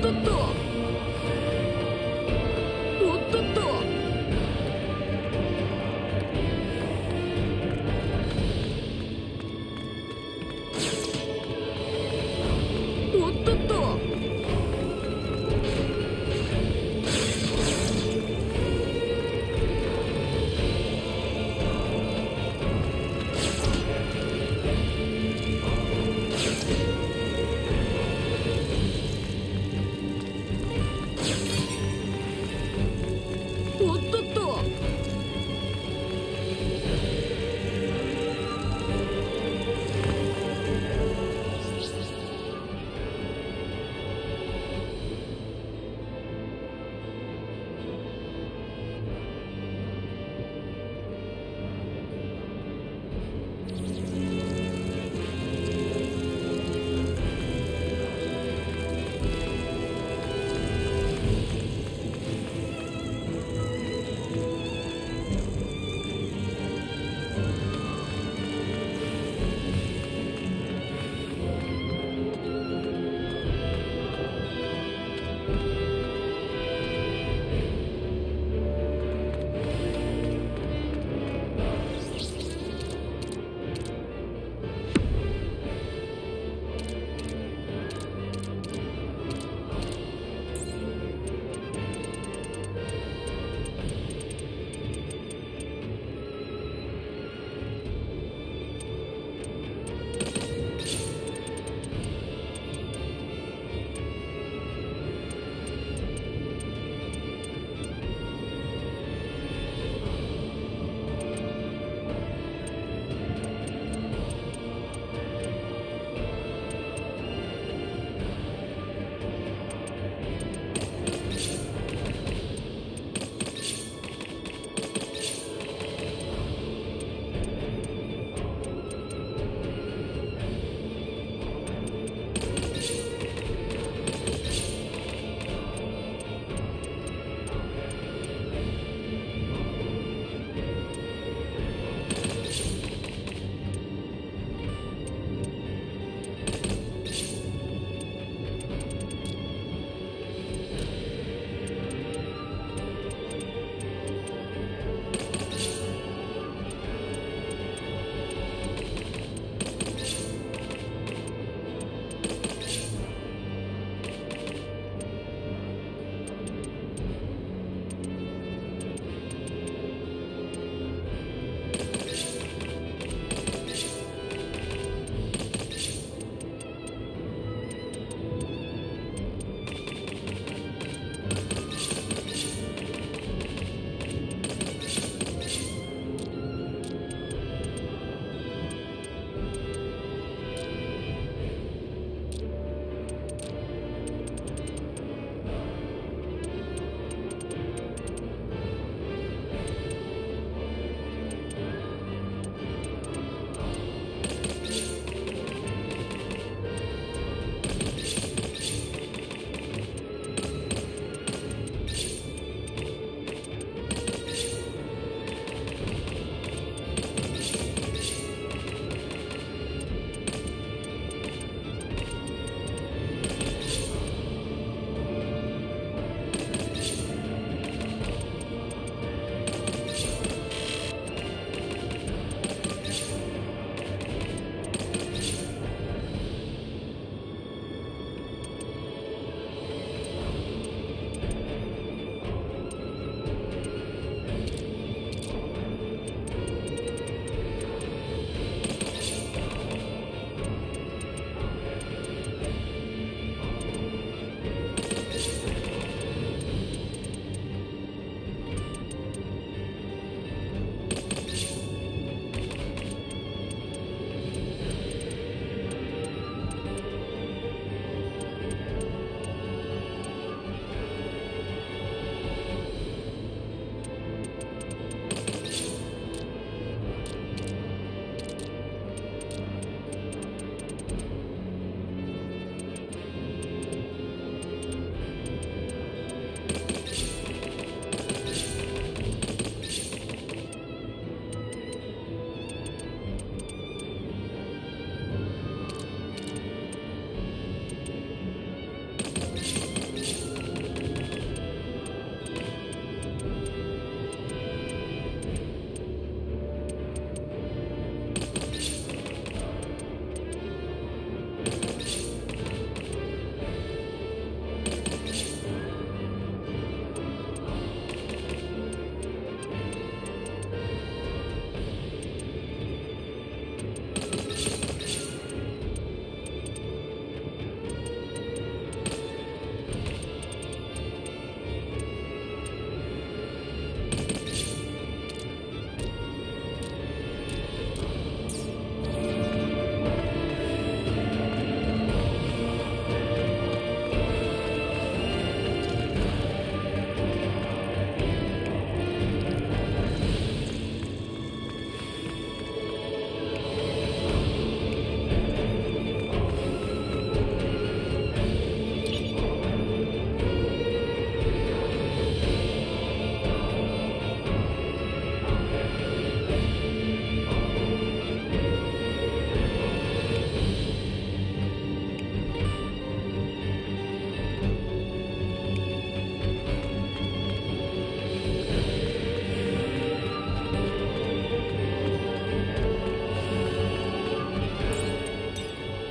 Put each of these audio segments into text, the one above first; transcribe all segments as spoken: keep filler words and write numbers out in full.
とっとおっとっとおっとっと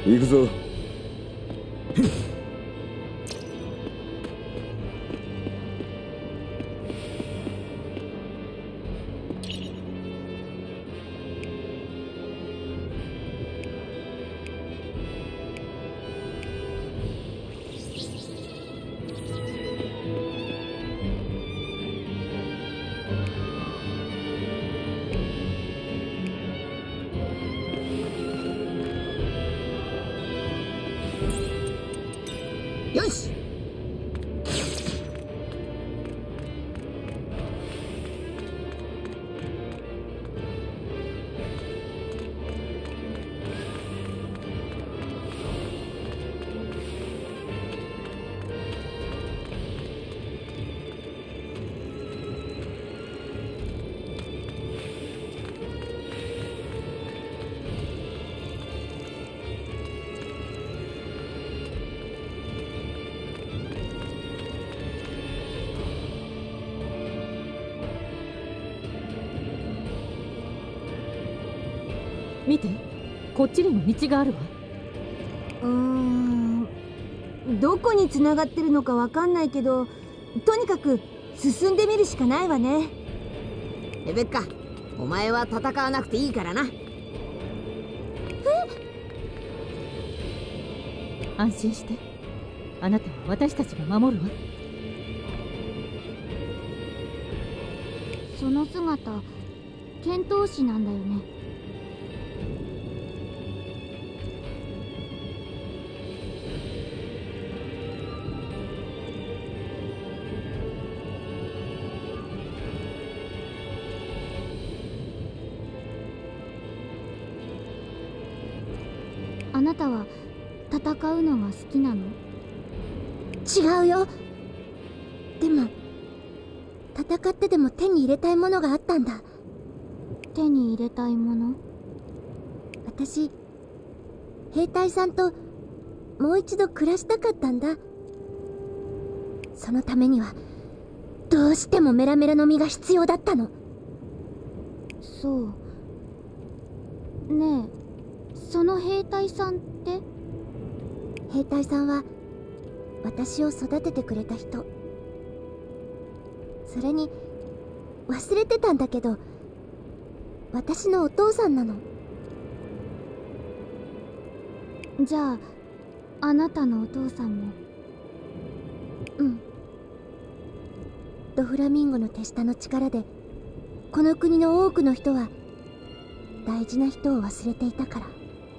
行くぞ。 よし。 見て、こっちにも道があるわ。 うーん、どこに繋がってるのかわかんないけど、とにかく進んでみるしかないわね。 レベッカ、お前は戦わなくていいからな。 安心して、あなたは私たちが守るわ。 その姿、剣闘士なんだよね。あなたは戦うのが好きなの？ 違うよ。でも戦ってでも手に入れたいものがあったんだ。 手に入れたいもの？ 私、兵隊さんともう一度暮らしたかったんだ。そのためにはどうしてもメラメラの実が必要だったの。 そうねえ、その兵隊さんって？ 兵隊さんは私を育ててくれた人。それに忘れてたんだけど、私のお父さんなの。 じゃああなたのお父さんも？ うん。ドフラミンゴの手下の力でこの国の多くの人は大事な人を忘れていたから。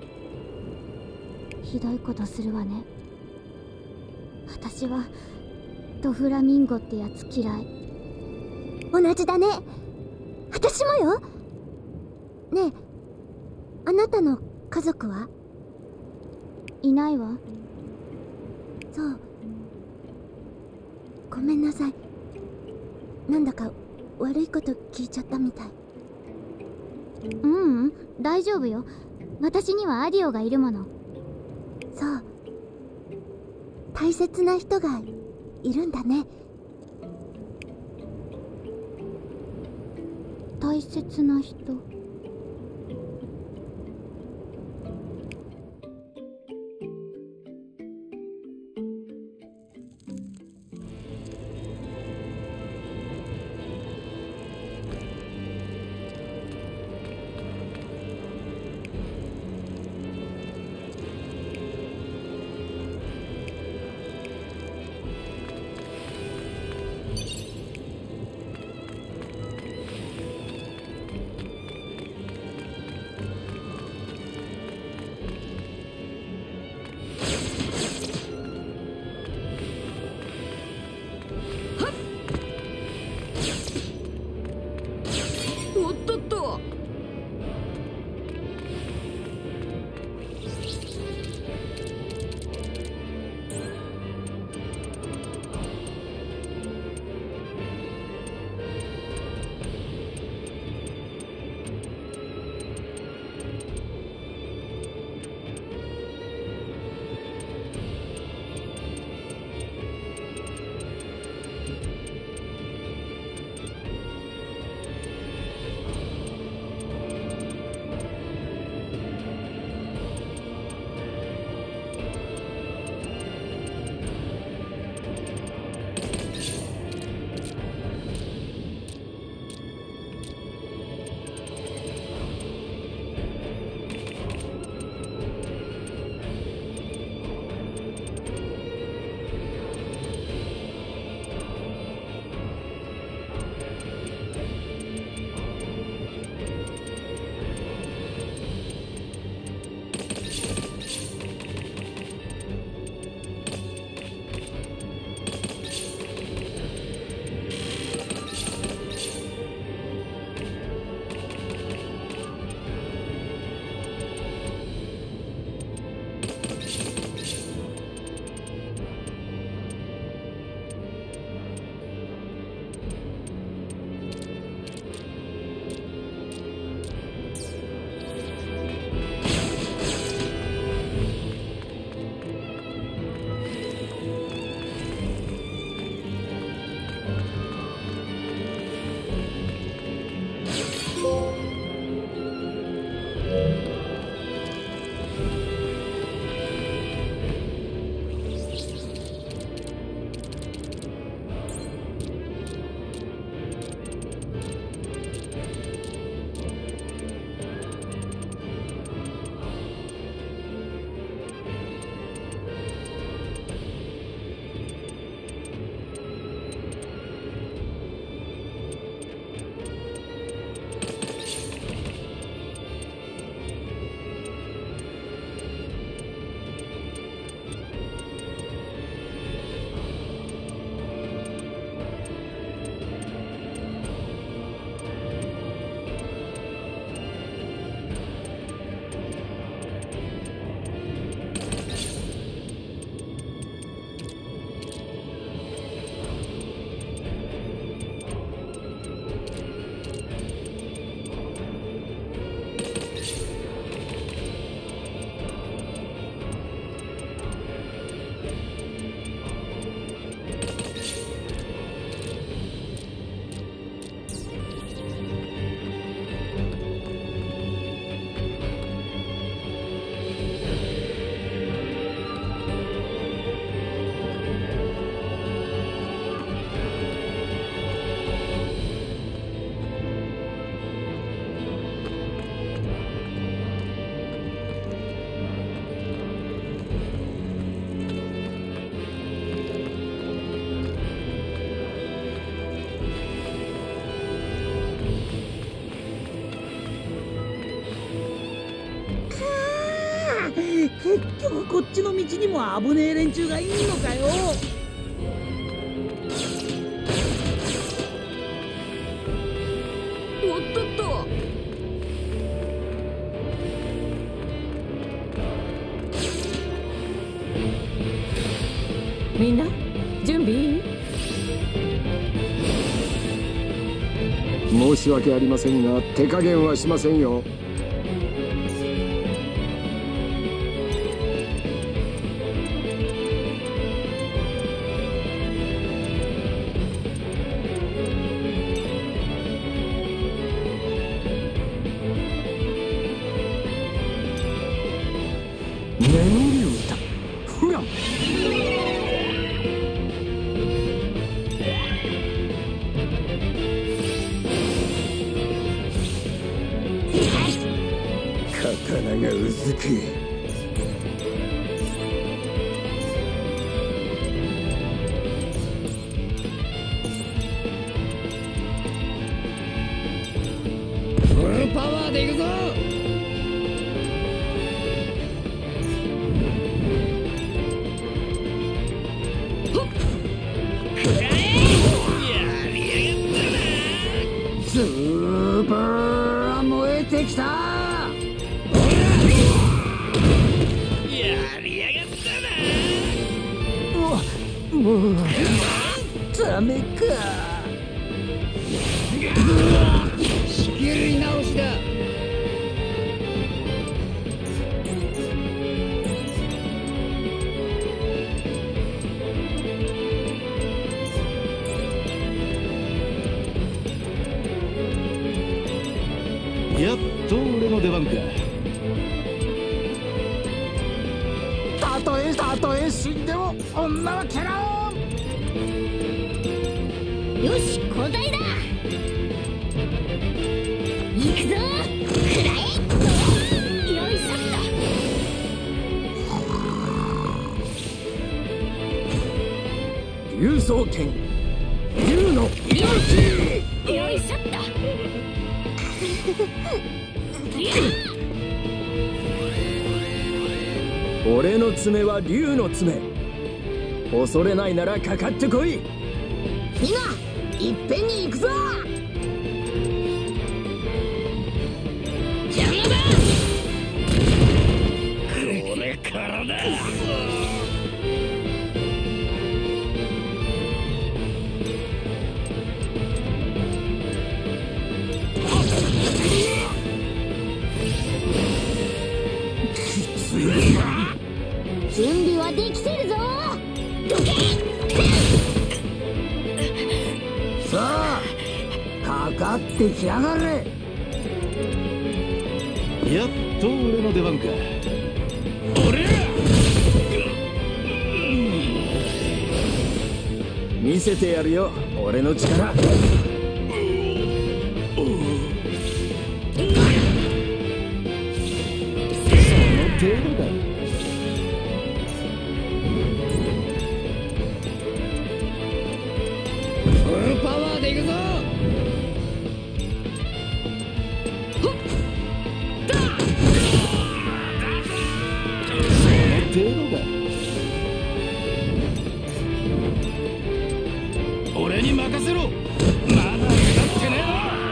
ひどいことするわね。私はドフラミンゴってやつ嫌い。 同じだね。私もよ。ねえ、あなたの家族は？ いないわ。 そう。ごめんなさい。なんだか悪いこと聞いちゃったみたい。 ううん、大丈夫よ。私にはアディオがいるもの。 そう。大切な人がいるんだね。 大切な人？ 結局こっちの道にも危ねえ連中がいんのかよ。おっとっと。 みんな準備いい？ 申し訳ありませんが手加減はしませんよ。眠り歌フラン。刀がうずく。フルパワーでいくぞ。スーパー燃えてきた。もうダメか。仕切り直しだ。 やっと俺の出番か。 たとえたとえ死んでも女は蹴らん。 よし、交代だ。行くぞ。くらえ。よいしょっと。竜双剣竜の命。 よいしょっと。 俺の爪は竜の爪。恐れないならかかってこい。 みんな、いっぺんに行くぞ。 邪魔だ。 これからだ。 準備はできてるぞ。どけ。 さあかかってきやがれ。 やっと俺の出番か。俺見せてやるよ俺の力。 程度だ。 フルパワーでいくぞ。 その程度だ。俺に任せろ。まだ下ってね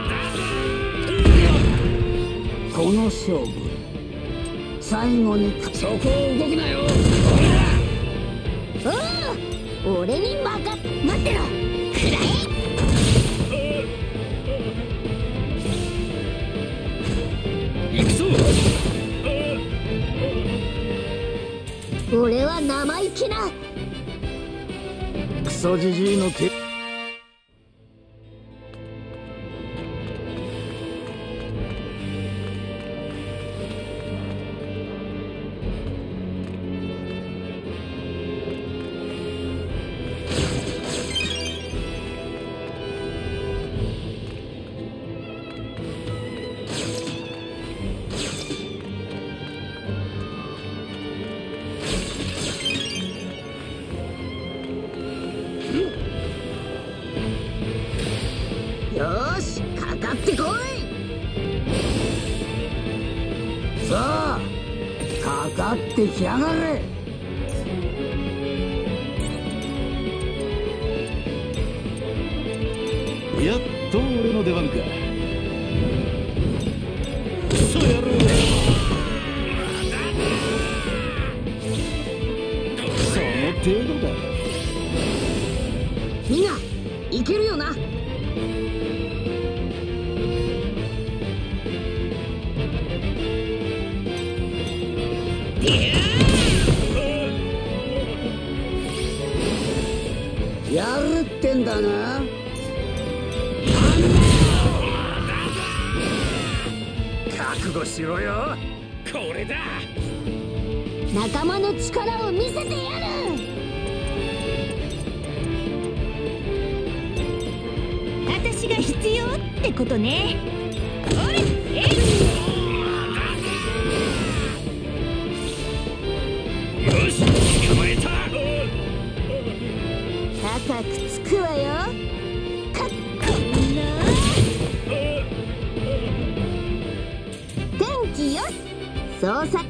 え。この勝負最後にそこを動くなよ。 おお、俺に任待ってろ。くらえ。 行くぞ。 俺は生意気なクソじじいの手。 よーし、かかってこい。 さあかかってきやがれ。 やっと俺の出番か。そうやろう。その程度だ。 みんないけるよな。 やるってんだな。覚悟しろよ。これだ。 仲間の力を見せてやる。 私が必要ってことね。おい、えい。 よし、捕まえた。 高くつくわよ。かっこいいな。天気よし。そうさ。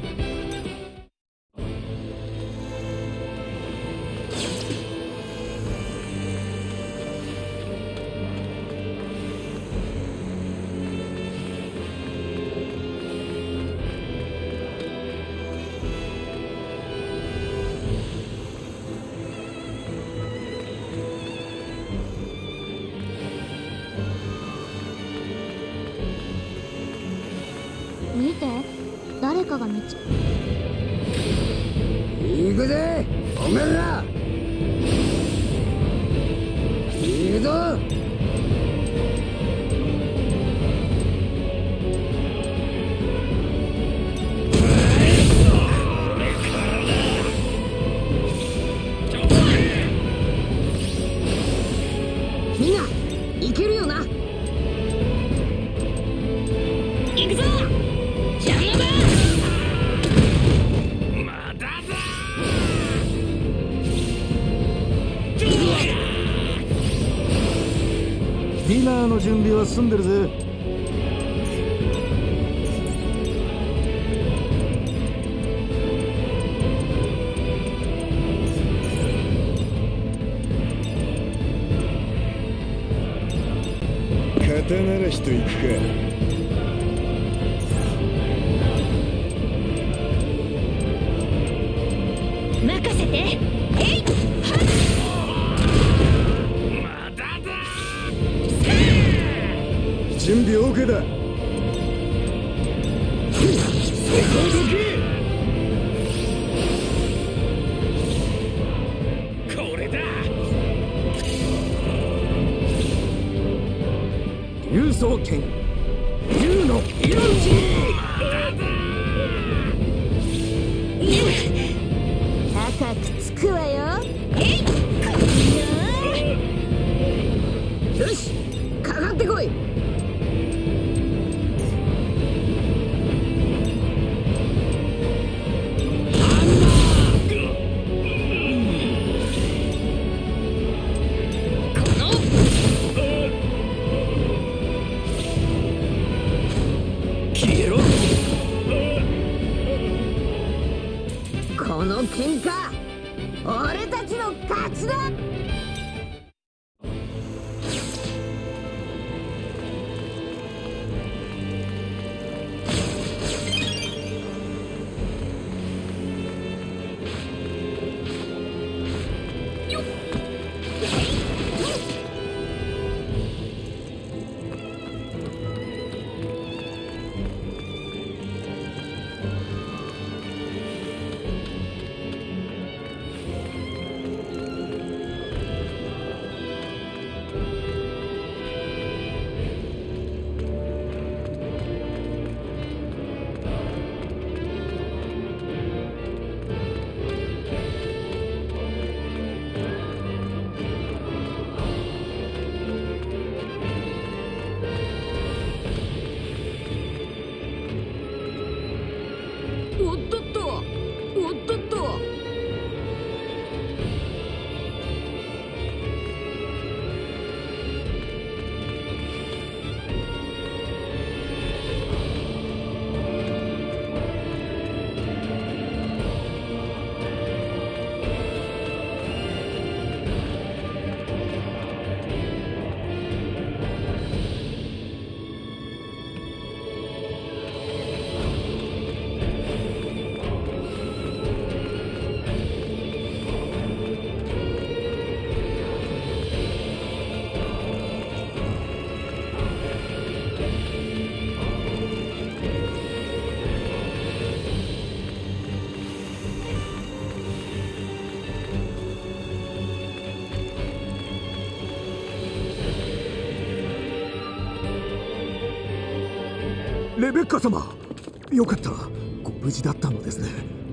見て、誰かが道。 行くぜ、おめえら。行くぞ。 みんないけるよな。行くぞ。 ディナーの準備は済んでるぜ。 肩慣らしといくか。 任せて。えい。 準備 OK だ。 これだ。竜双剣、竜の命。 高くつくわよ。 えい。 よし、かかってこい。この喧嘩、俺たちの勝ちだ。 レベッカ様、よかった、ご無事だったのですね。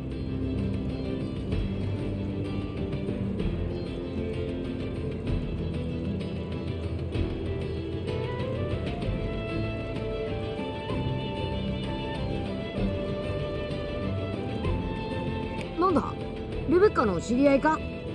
なんだ、レベッカの知り合いか？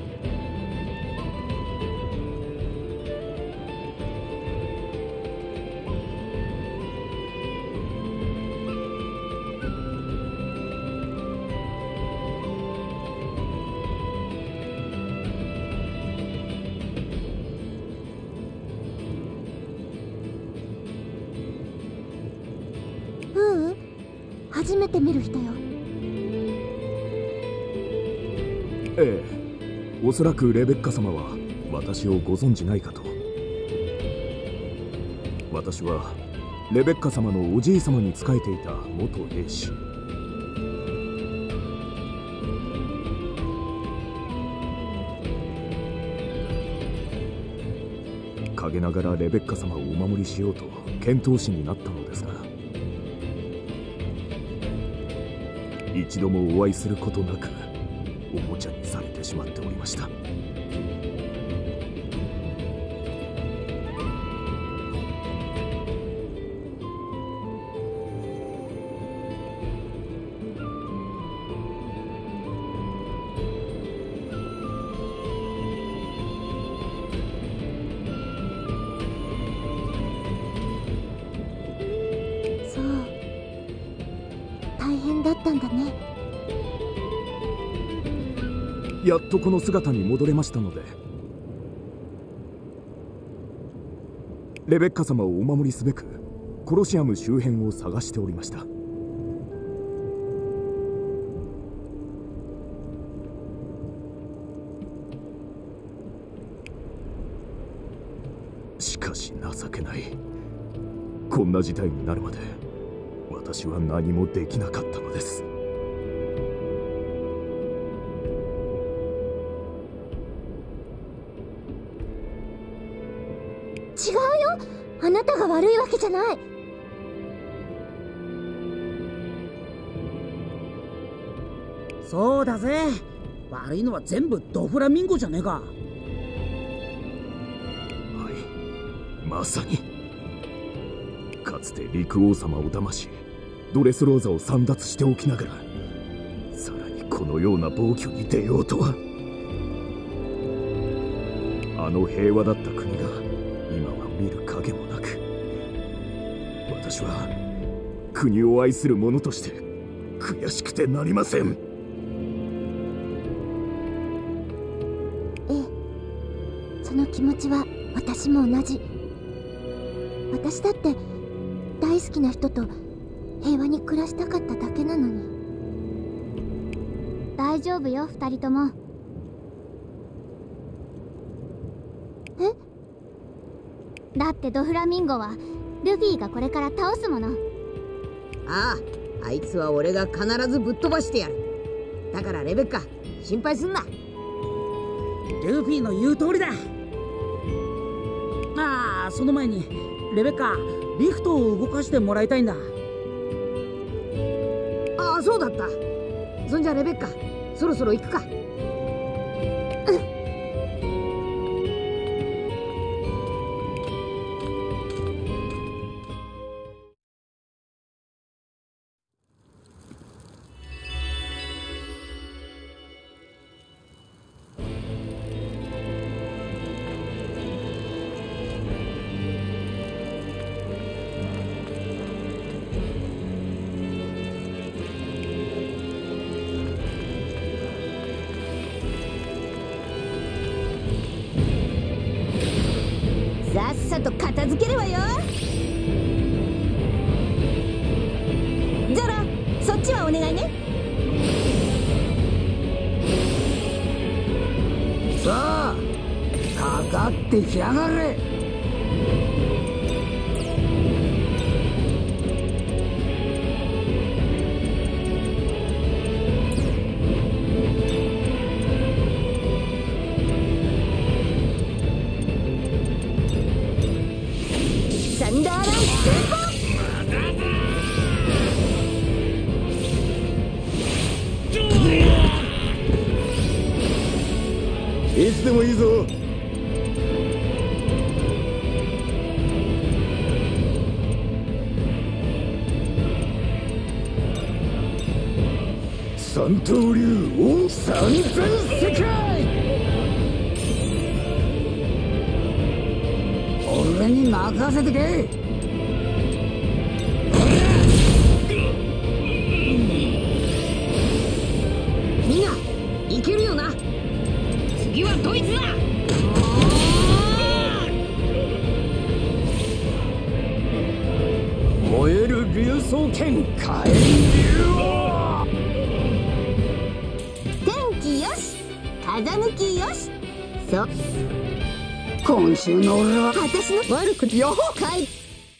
ううん、初めて見る人よ。 ええ、おそらくレベッカ様は私をご存じないかと。私はレベッカ様のおじい様に仕えていた元兵士。陰ながらレベッカ様をお守りしようと遣唐使になったのですが、一度もお会いすることなくおもちゃにされてしまっておりました。 そう、大変だったんだね。 やっとこの姿に戻れましたので、レベッカ様をお守りすべくコロシアム周辺を探しておりました。しかし情けない、こんな事態になるまで私は何もできなかったのです。 違うよ、あなたが悪いわけじゃない。 そうだぜ、悪いのは全部ドフラミンゴじゃねえか。 はい、まさにかつて陸王様を騙しドレスローザを簒奪しておきながら、さらにこのような暴挙に出ようとは。あの平和だった国が今は見る影もなく、私は国を愛する者として悔しくてなりません。 ええ、その気持ちは私も同じ。私だって大好きな人と平和に暮らしたかっただけなのに。 大丈夫よ、二人とも。 え？ だってドフラミンゴはルフィがこれから倒すもの。 ああ、あいつは俺が必ずぶっ飛ばしてやる。だからレベッカ、心配すんな。 ルフィの言う通りだ。ああ、その前にレベッカ、リフトを動かしてもらいたいんだ。 ああ、そうだった。そんじゃレベッカ、そろそろ行くか。さっさと片付けるわよ。ゾロ、そっちはお願いね。 さあ、かかってきやがれ。 サンダーランステンポ。 でもいいぞ。三刀流王三千世界。 俺に任せてけ。 みんないけるよな。次はドイツだ。 燃える竜槍剣火炎竜王。 天気よし風向きよし。そう今週の俺は私の悪くよほかい。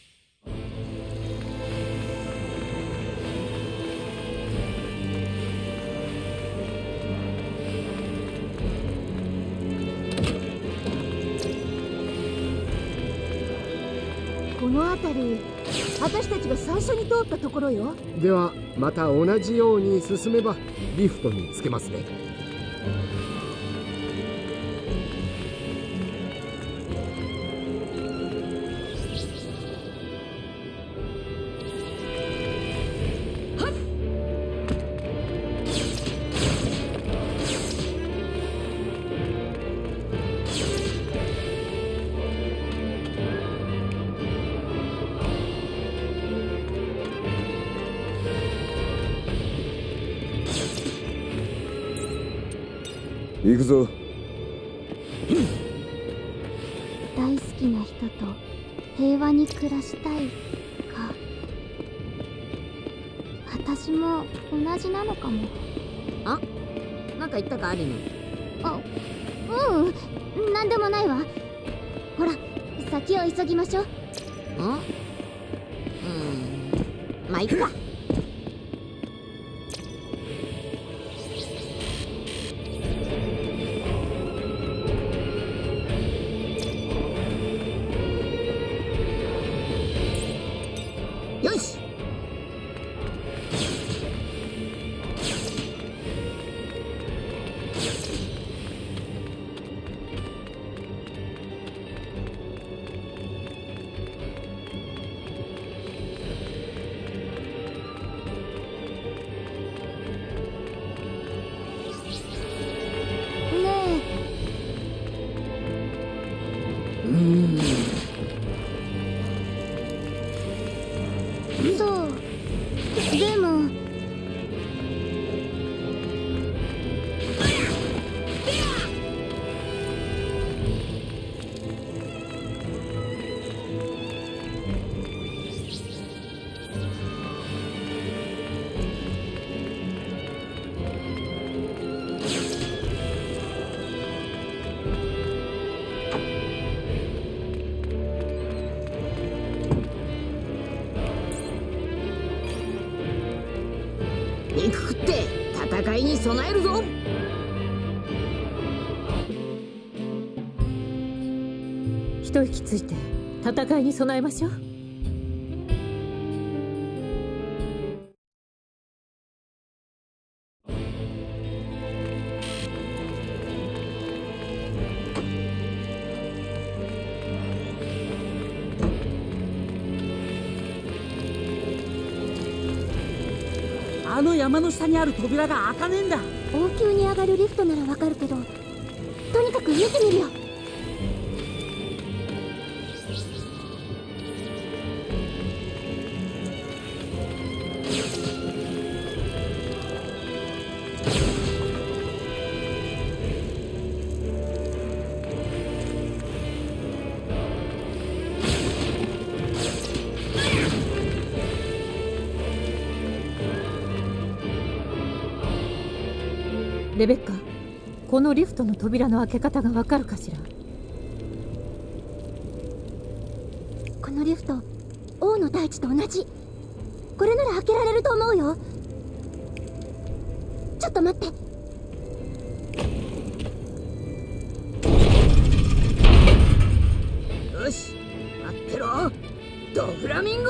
この辺り私たちが最初に通ったところよ。 ではまた同じように進めばリフトにつけますね。 行くぞ。 大好きな人と平和に暮らしたいか。私も同じなのかも。 あ、なんか言ったかアリヌ。 あ、うん、なんでもないわ。ほら、先を急ぎましょう。 ん？うん、まあいっか。よし。 そうでも肉食って戦いに備えるぞ。 一息ついて戦いに備えましょう。 あの山の下にある扉が開かねえんだ。 王宮に上がるリフトならわかるけど、とにかく見てみるよ。 レベッカ、このリフトの扉の開け方がわかるかしら。 このリフト、王の大地と同じ。これなら開けられると思うよ。ちょっと待って。 よし、待ってろ、ドフラミンゴ。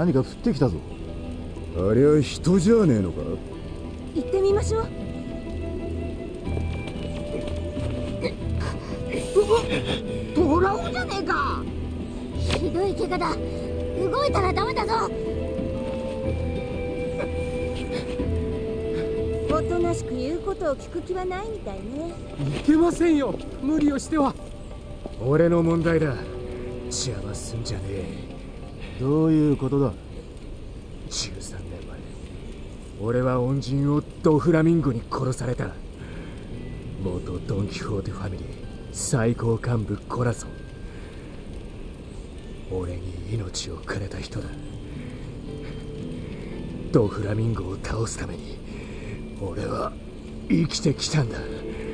何か降ってきたぞ。ありゃ人じゃねえのか。 行ってみましょう。 トラオじゃねえか。 ひどい怪我だ。動いたらダメだぞ。 おとなしく言うことを聞く気はないみたいね。 いけませんよ、無理をしては。俺の問題だ。邪魔すんじゃねえ。 どういうことだ。 じゅうさんねんまえ、俺は恩人をドフラミンゴに殺された。元ドン・キホーテファミリー最高幹部コラソン。俺に命をくれた人だ。ドフラミンゴを倒すために俺は生きてきたんだ。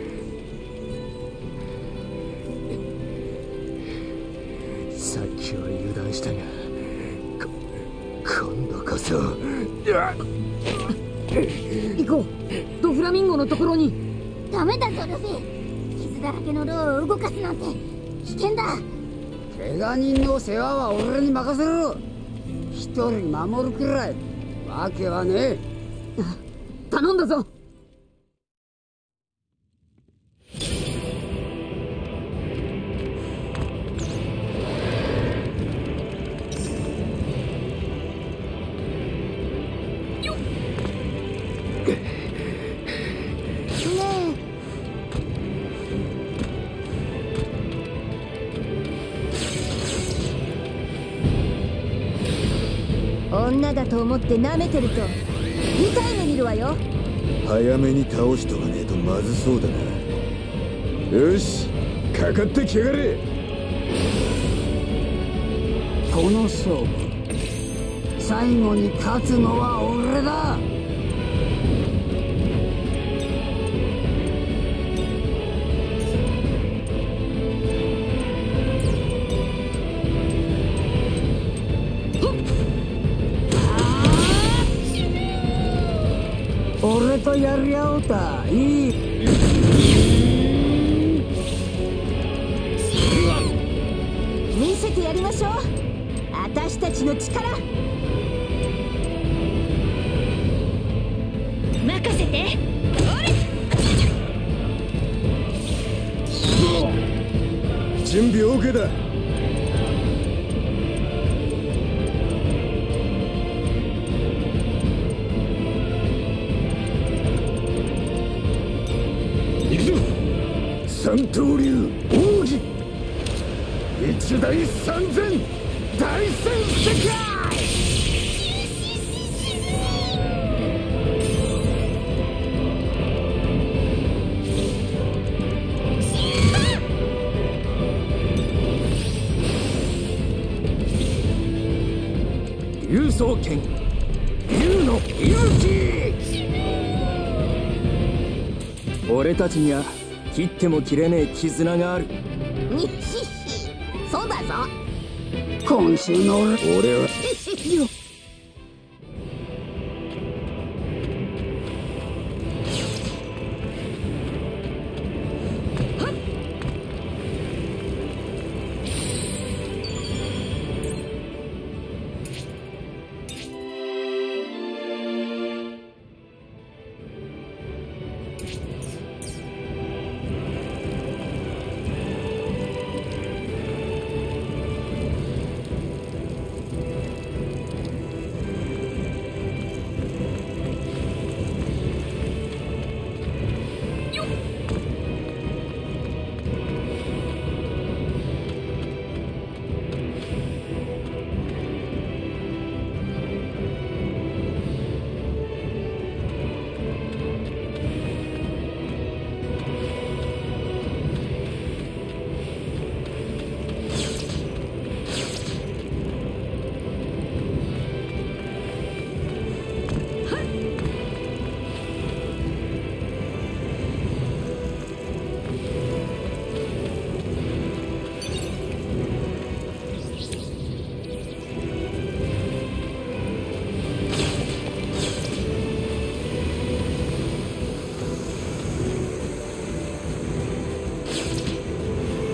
さっきは油断したが、こ今度こそ。 行こう、ドフラミンゴのところに。 ダメだぞルフィ、傷だらけのローを動かすなんて危険だ。 怪我人の世話は俺に任せろ。一人守るくらいわけはねえ。 頼んだぞ。 女だと思って舐めてると痛い目見るわよ。 早めに倒しとかねえとまずそうだな。よし、かかってきやがれ。 この勝負最後に勝つのは俺だ。俺とやり合おうた。いい。 見せてやりましょう、私たちの力。任せて。 準備 OK だ。三刀流奥義一大三千大戦世界。 竜双剣竜の息吹。俺たちには切っても切れねえ絆がある。 にひひ、そうだぞ。 今週の俺は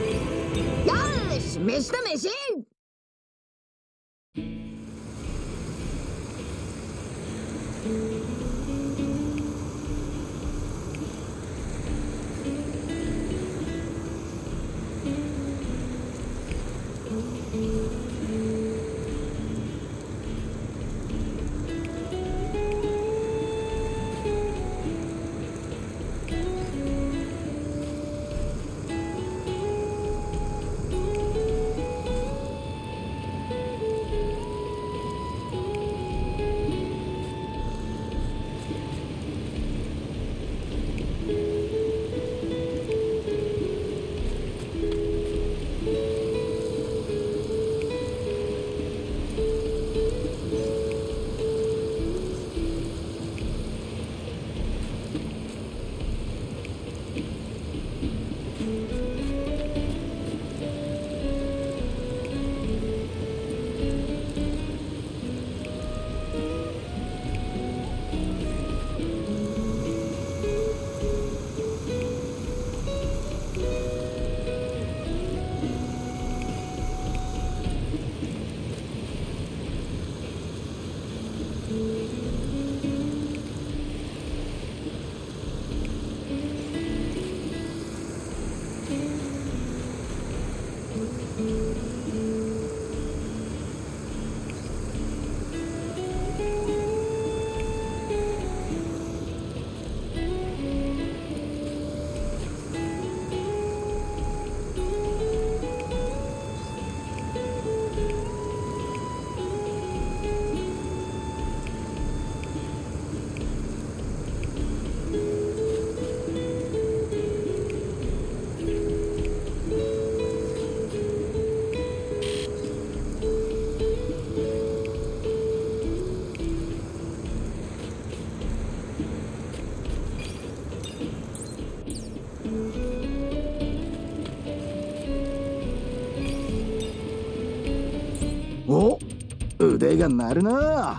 飯だ飯。 腕が鳴るな。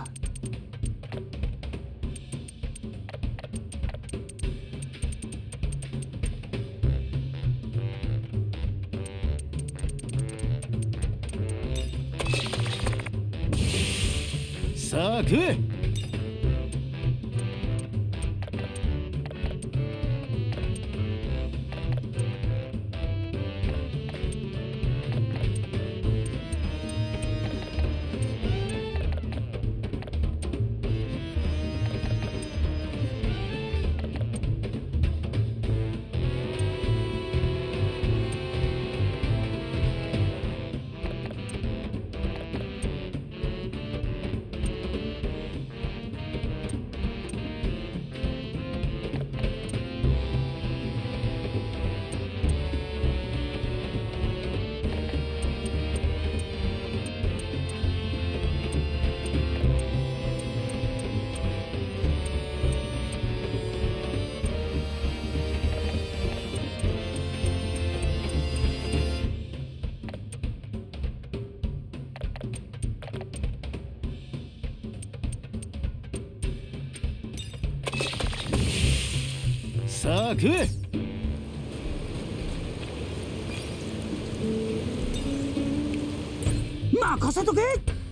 さあ食え。さあ食え。 任せとけ。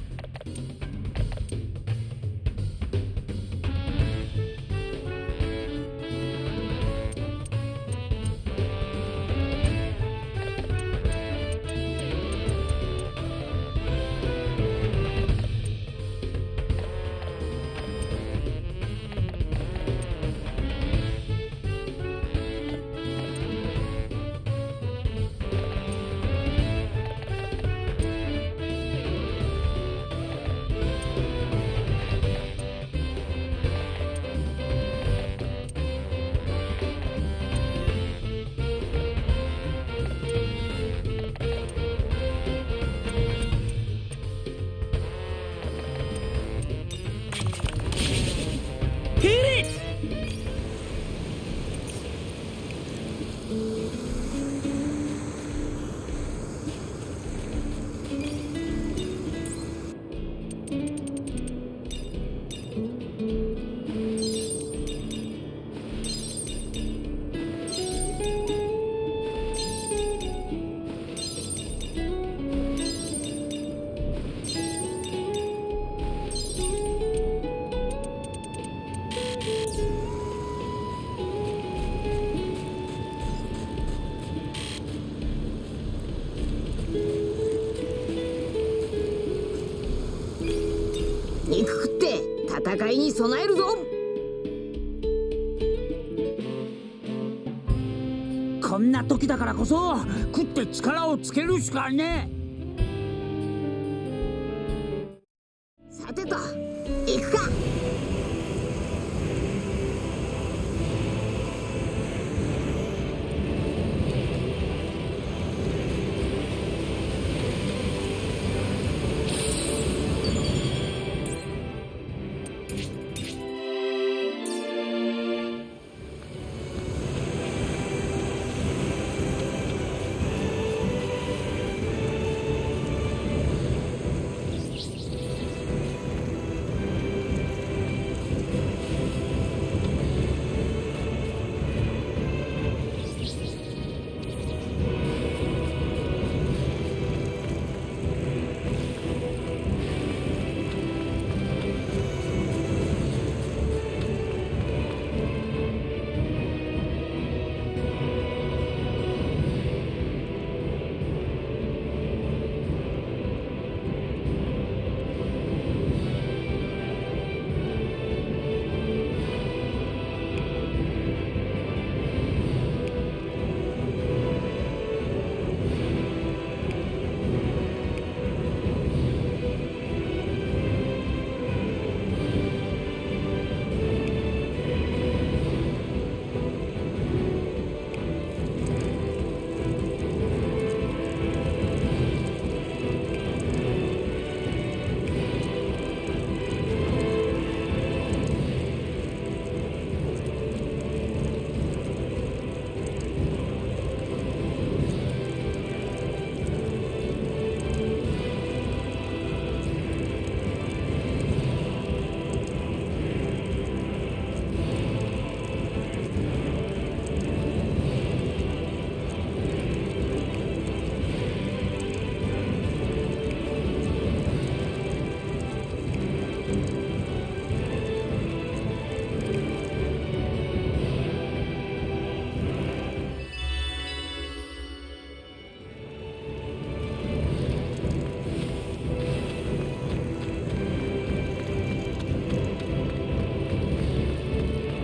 肉食って戦いに備えるぞ。 こんな時だからこそ食って力をつけるしかねえ。さてと行くか。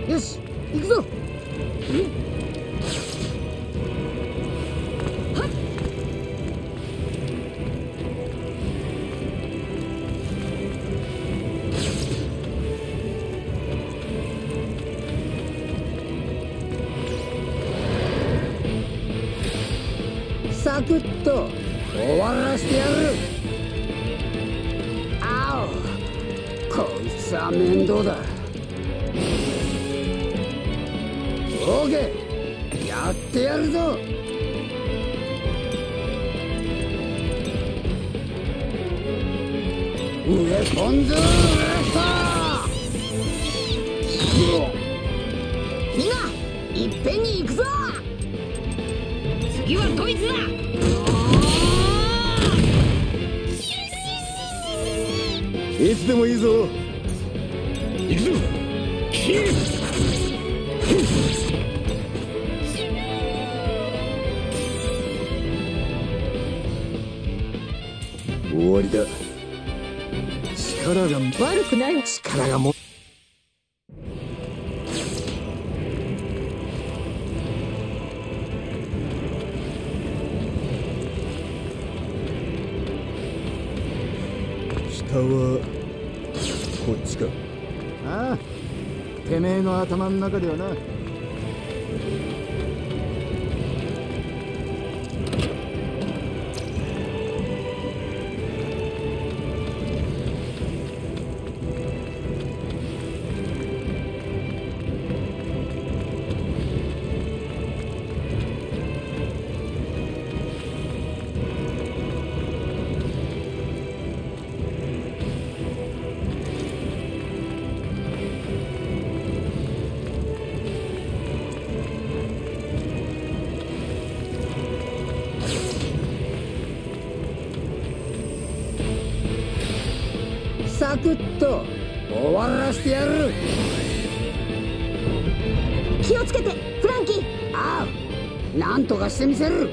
よし行くぞ。サクッと終わらせてやる。あお、こいつは面倒だ。オーケー、やってやるぞ。上ポンズレフト。みんないっぺんに行くぞ。次はドイツだ。 いつでもいいぞ。行くぞ。終わりだ。力が悪くないわ。 力がも下はこっちか。 ああ、てめえの頭の中ではな。 サクッと終わらせてやる。 気をつけてフランキー。 ああ、なんとかしてみせる。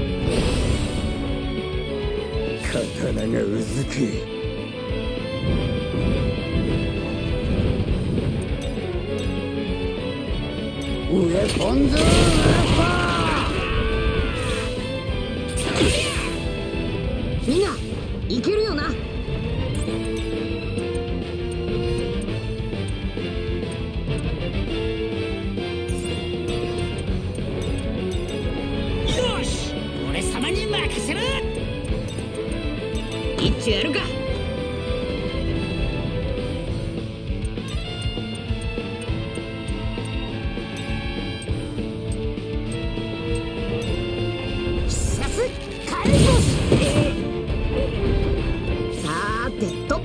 刀がうずく。 上ポンズレフト。みんないけるよな。一丁やるか。必殺カエルボス。さーてと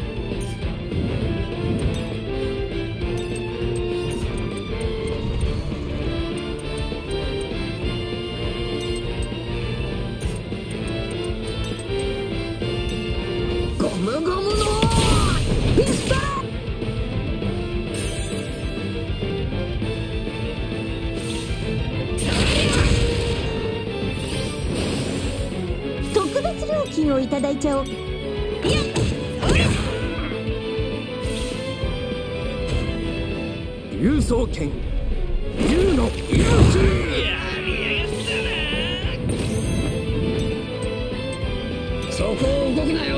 ゴムゴムのピストル。 特別料金をいただいちゃおう。 竜装剣竜の息吹。 そこを動くなよ。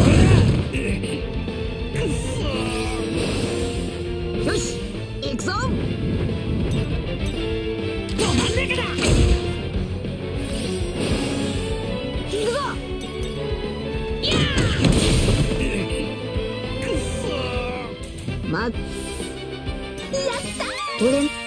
よし行くぞ。ど真ん中だ。行くぞ。やーくそまやったー。俺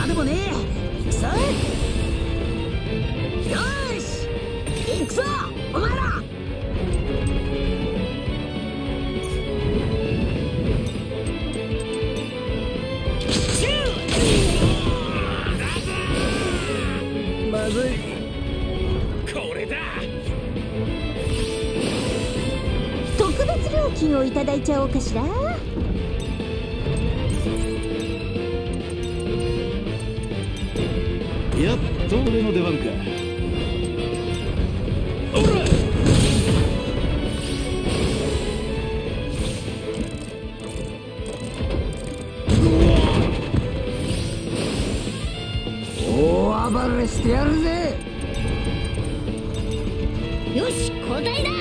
までもねえ。行くぞ。 よーし行くぞお前ら。 まずい。 これだ。 特別料金をいただいちゃおうかしら。 やっと俺の出番か。おら大暴れしてやるぜ。 よし交代だ。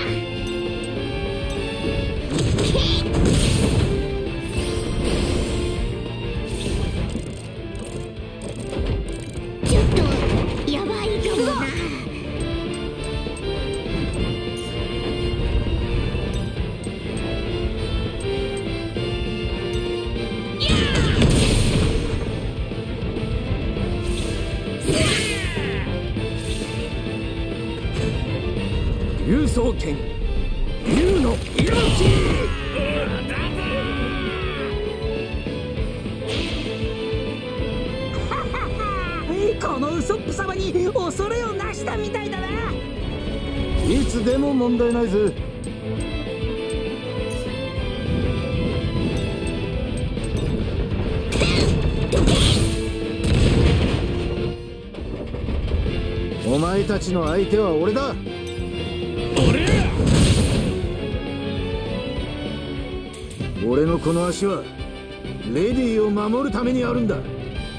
ちょっとやばいかもな。 竜双剣竜の命。 このウソップ様に恐れをなしたみたいだな。 いつでも問題ないぜ。お前たちの相手は俺だ。俺のこの足はレディーを守るためにあるんだ。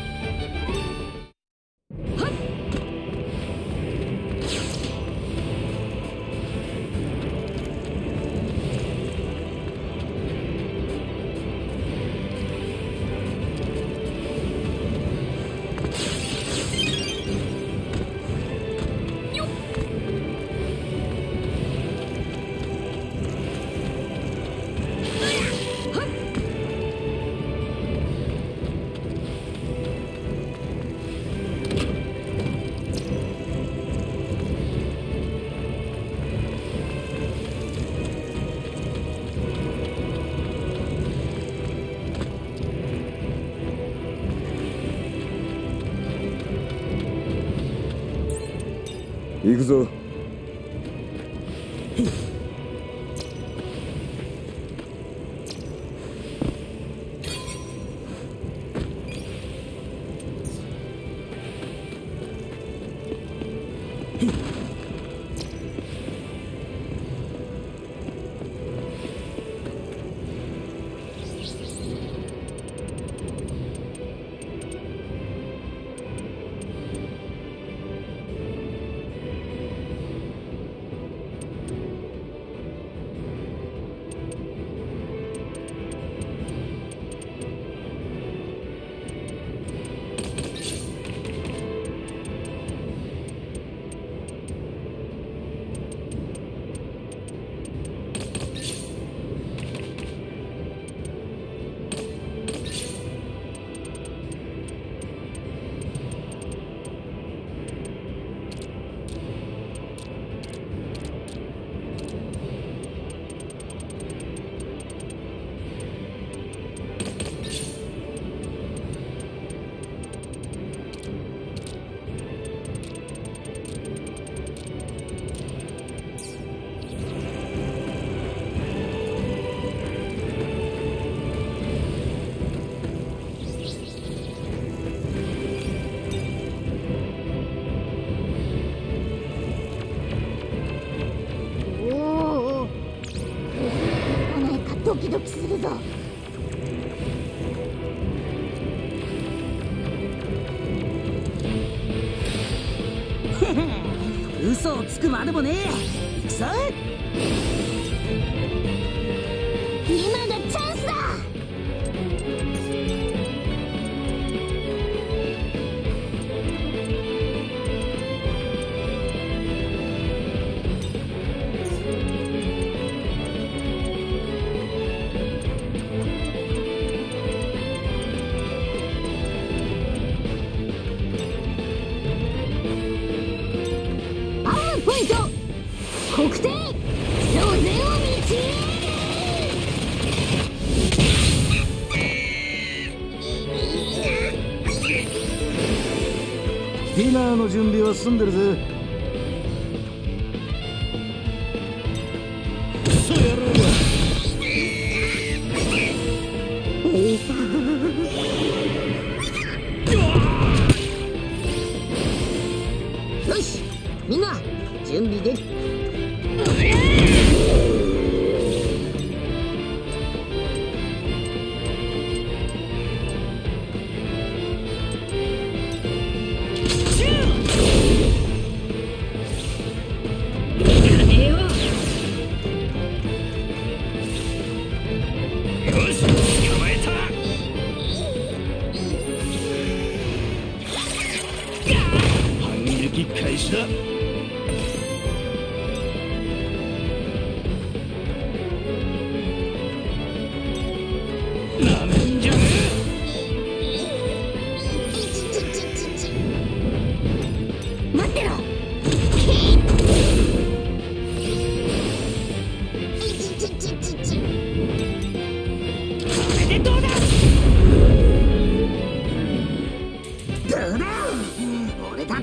行くぞ。 ドキドキするぞ。 嘘をつくまでもねえ。行くぞ。 今がチャンスだ。 ディナーの準備は済んでるぜ。クソ野郎が兄さん。よし、みんな準備でき。 開始だ。なめんじゃねえ。 待ってろ。 これでどうだ。 どうだ、俺だって。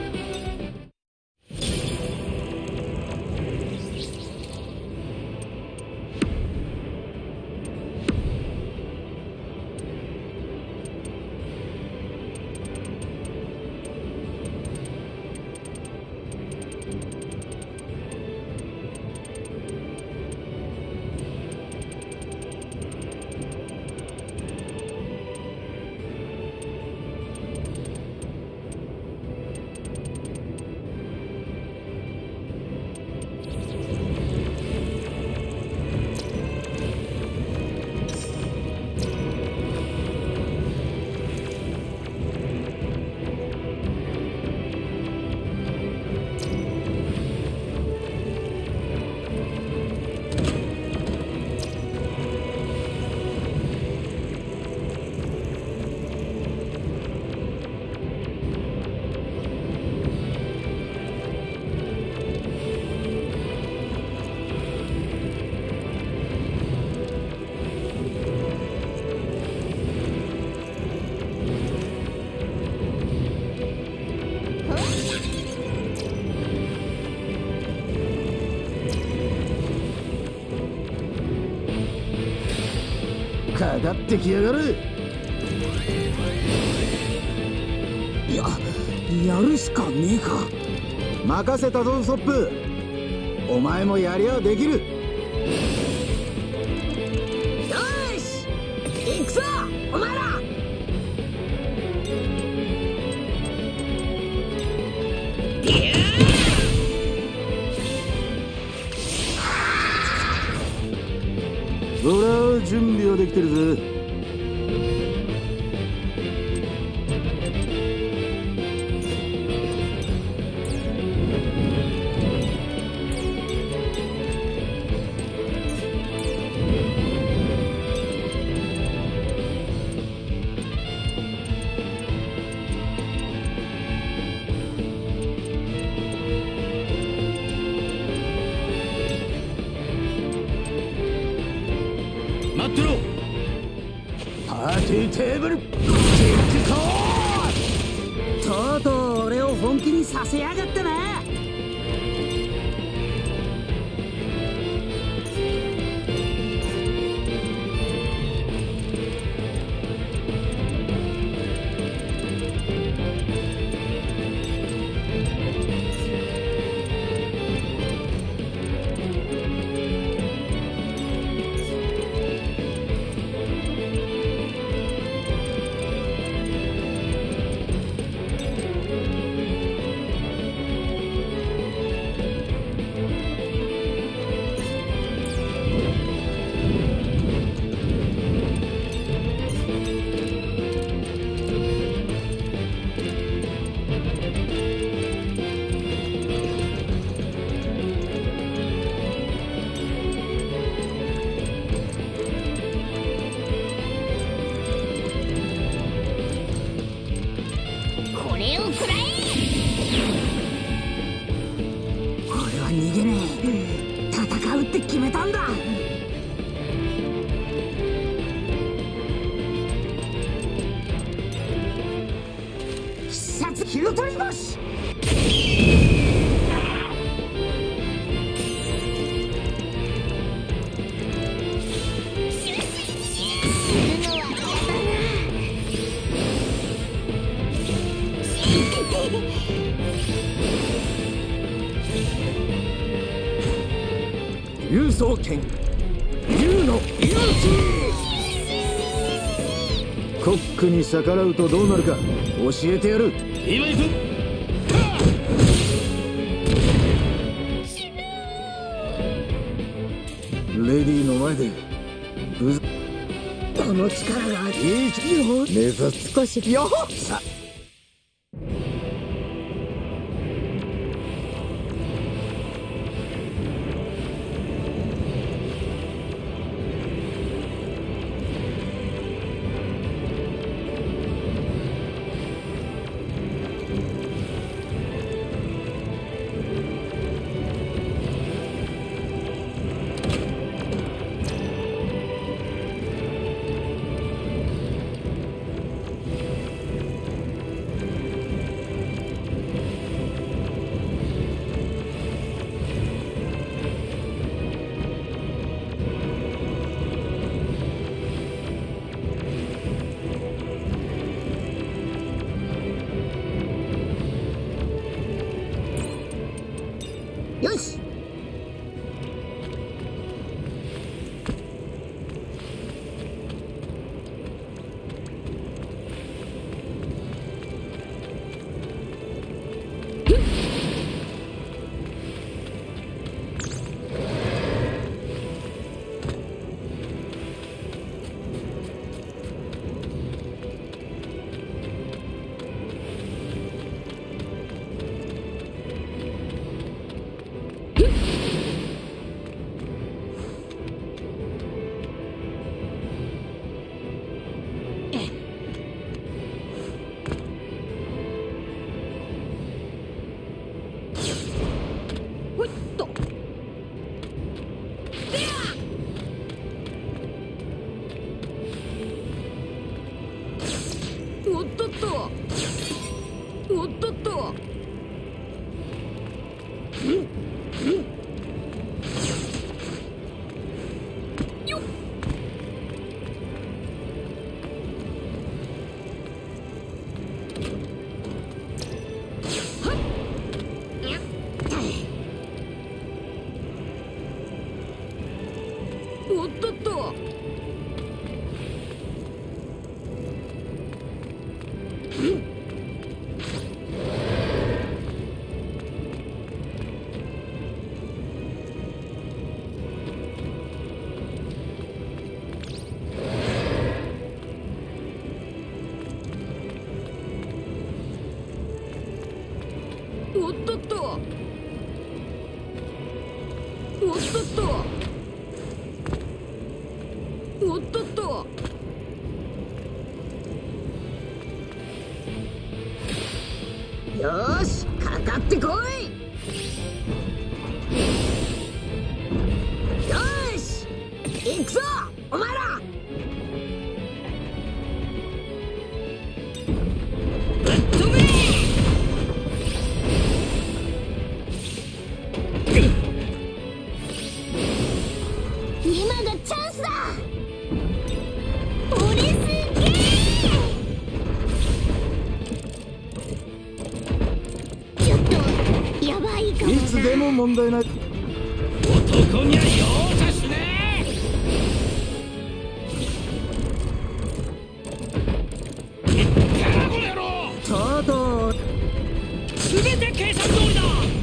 かかってきやがる。 いや、やるしかねえか。 任せたぞウソップ。お前もやりゃできる。 よし、行くぞお前ら。 ほら、準備はできてるぜ。待ってろ。パーティーテーブルキックコー。 とうとう俺を本気にさせやがったな。逃げねえ。戦うって決めたんだ。貴殺火の鳥星。 竜双剣竜の命。 コックに逆らうとどうなるか教えてやる。 今行く。 レディーの前でぶずこの力がいいよ目指す少しよっさよし。おっとっとおっとっとよっおっとっとおっとっとおっとっとおっとっとよーしかかってこい。よーし行くぞお前ら。 今がチャンスだ。俺すげえ。ちょっとやばいかもな。 いつでも問題ない。 男には容赦しねえ。いったなこの野郎。 ただ全て計算通りだ。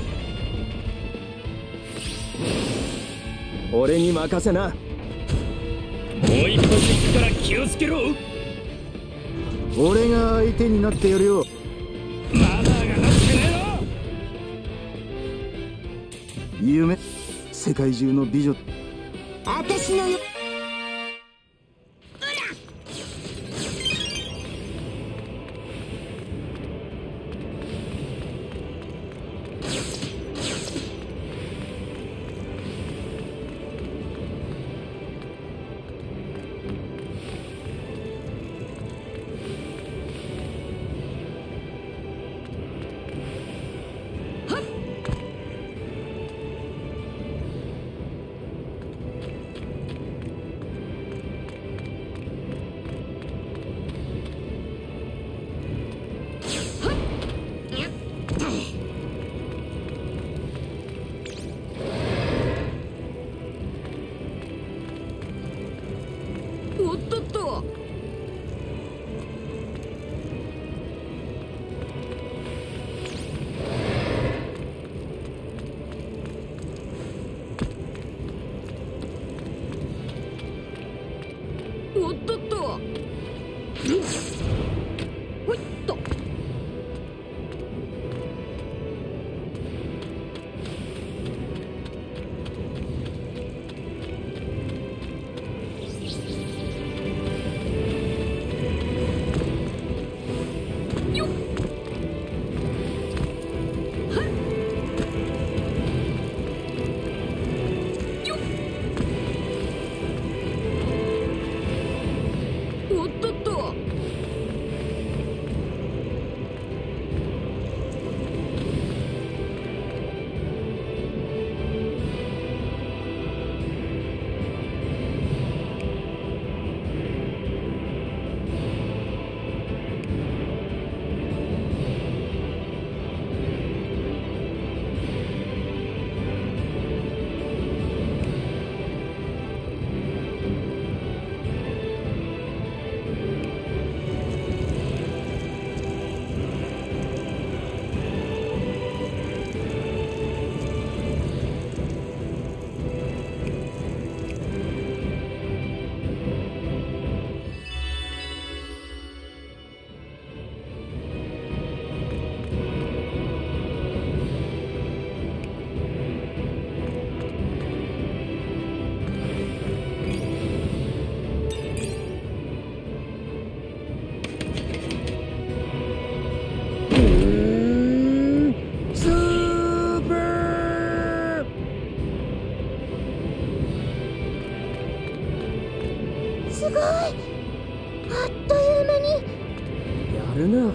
俺に任せな。 もう一発行くから気をつけろ。 俺が相手になってやるよ。 マナーがなってねえの。 夢世界中の美女私のよ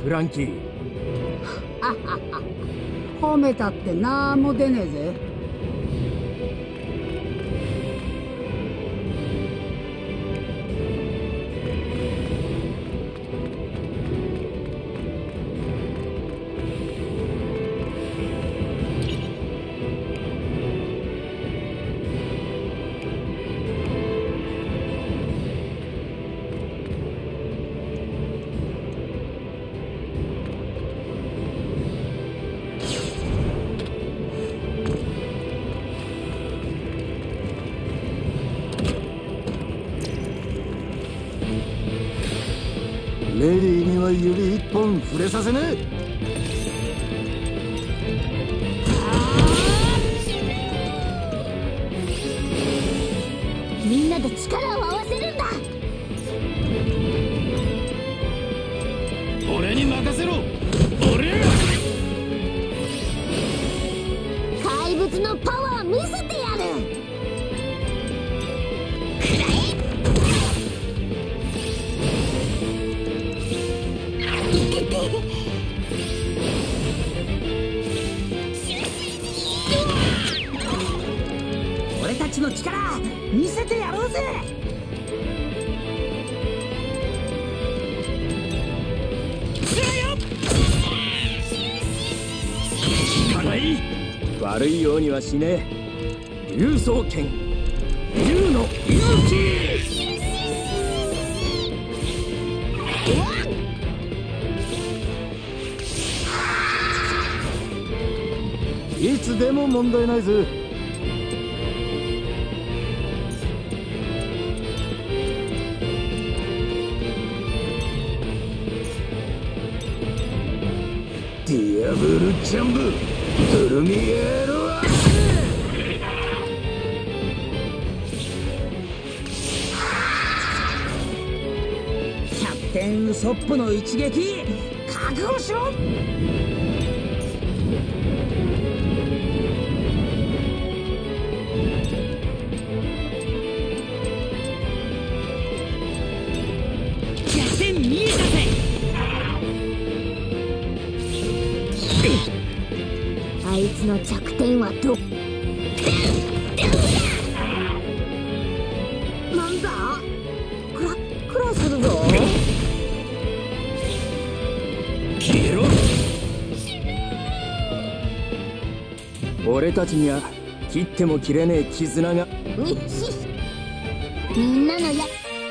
フランキー。 ははは褒めたってなんも出ねえぜ。 レディーには指一本触れさせねえ。 みんなで力を合わせるんだ。 俺に任せろ。俺怪物のパワー見せてやる。 俺たちの力見せてやろうぜ。 効かない。悪いようにはしねえ。竜双剣、竜の勇気。 いつでも問題ないぜ。 ディアブルジャンブドルミエロアキャプテンウソップの一撃覚悟しろ。 あいつの弱点はどなんだクラックラするぞ。 消えろ。俺たちには切っても切れねえ絆が。 みんなのや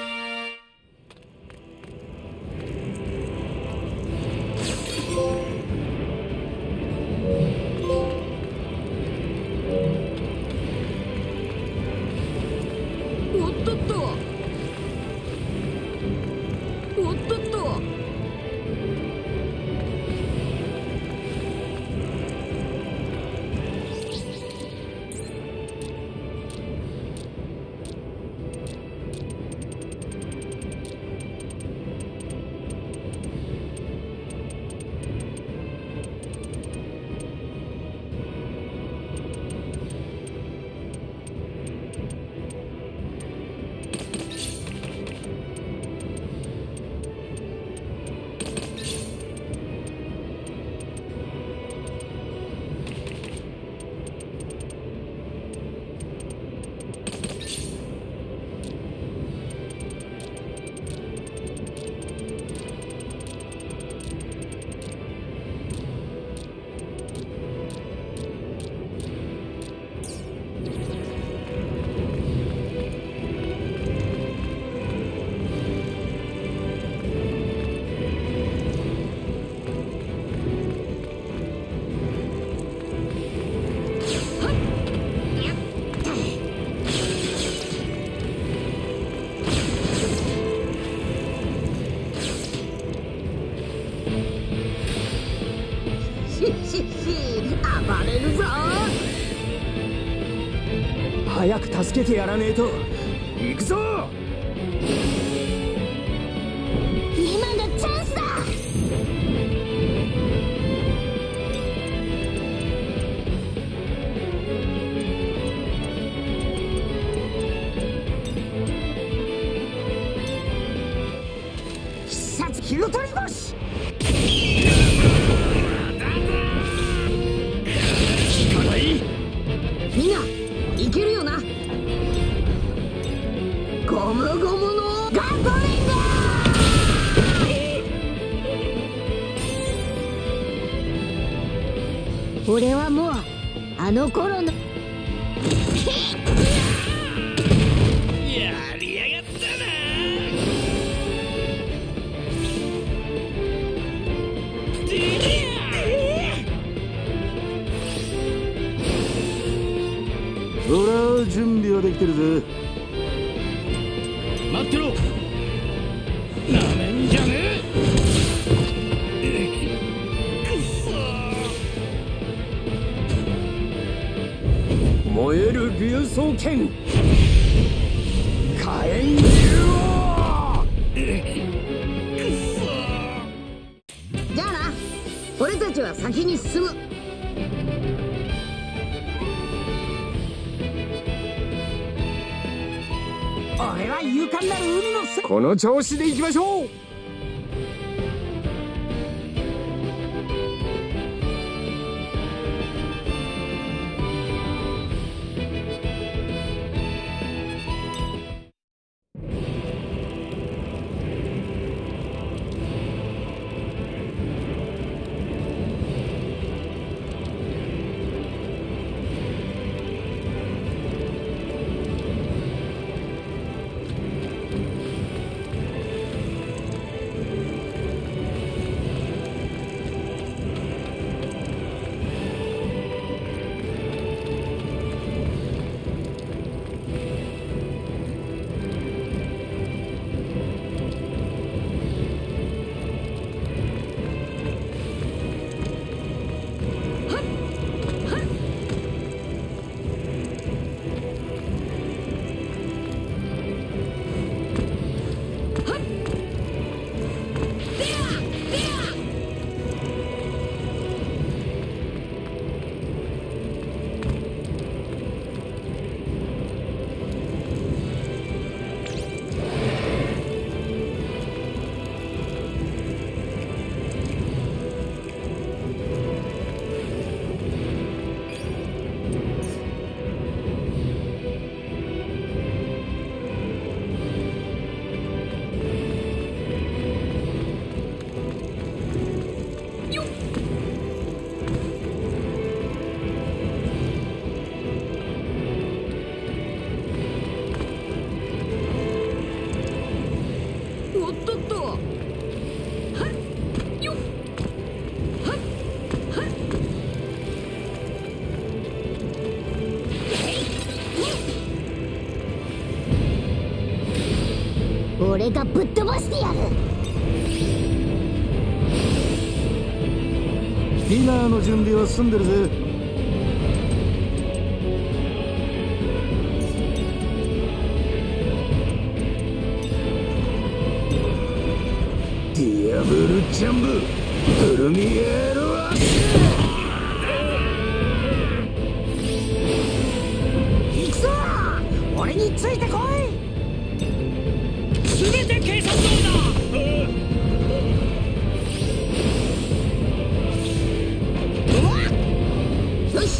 早く助けてやらねえと。行くぞ。 今がチャンスだ。 必殺気を取り星。 俺はもうあの頃のやりやがったな。 ほら準備はできてるぜ。 待ってろ。なめんじゃねえ。 燃える竜爪剣火炎竜王。 じゃあな、俺たちは先に進む。 俺は勇敢なる海のせこの調子で行きましょう。 俺がぶっ飛ばしてやる。 ディナーの準備は済んでるぜ。ディアブルジャンブフルミエロアッシ行くぞ。俺についてこい。 全て警察官だ。 よし、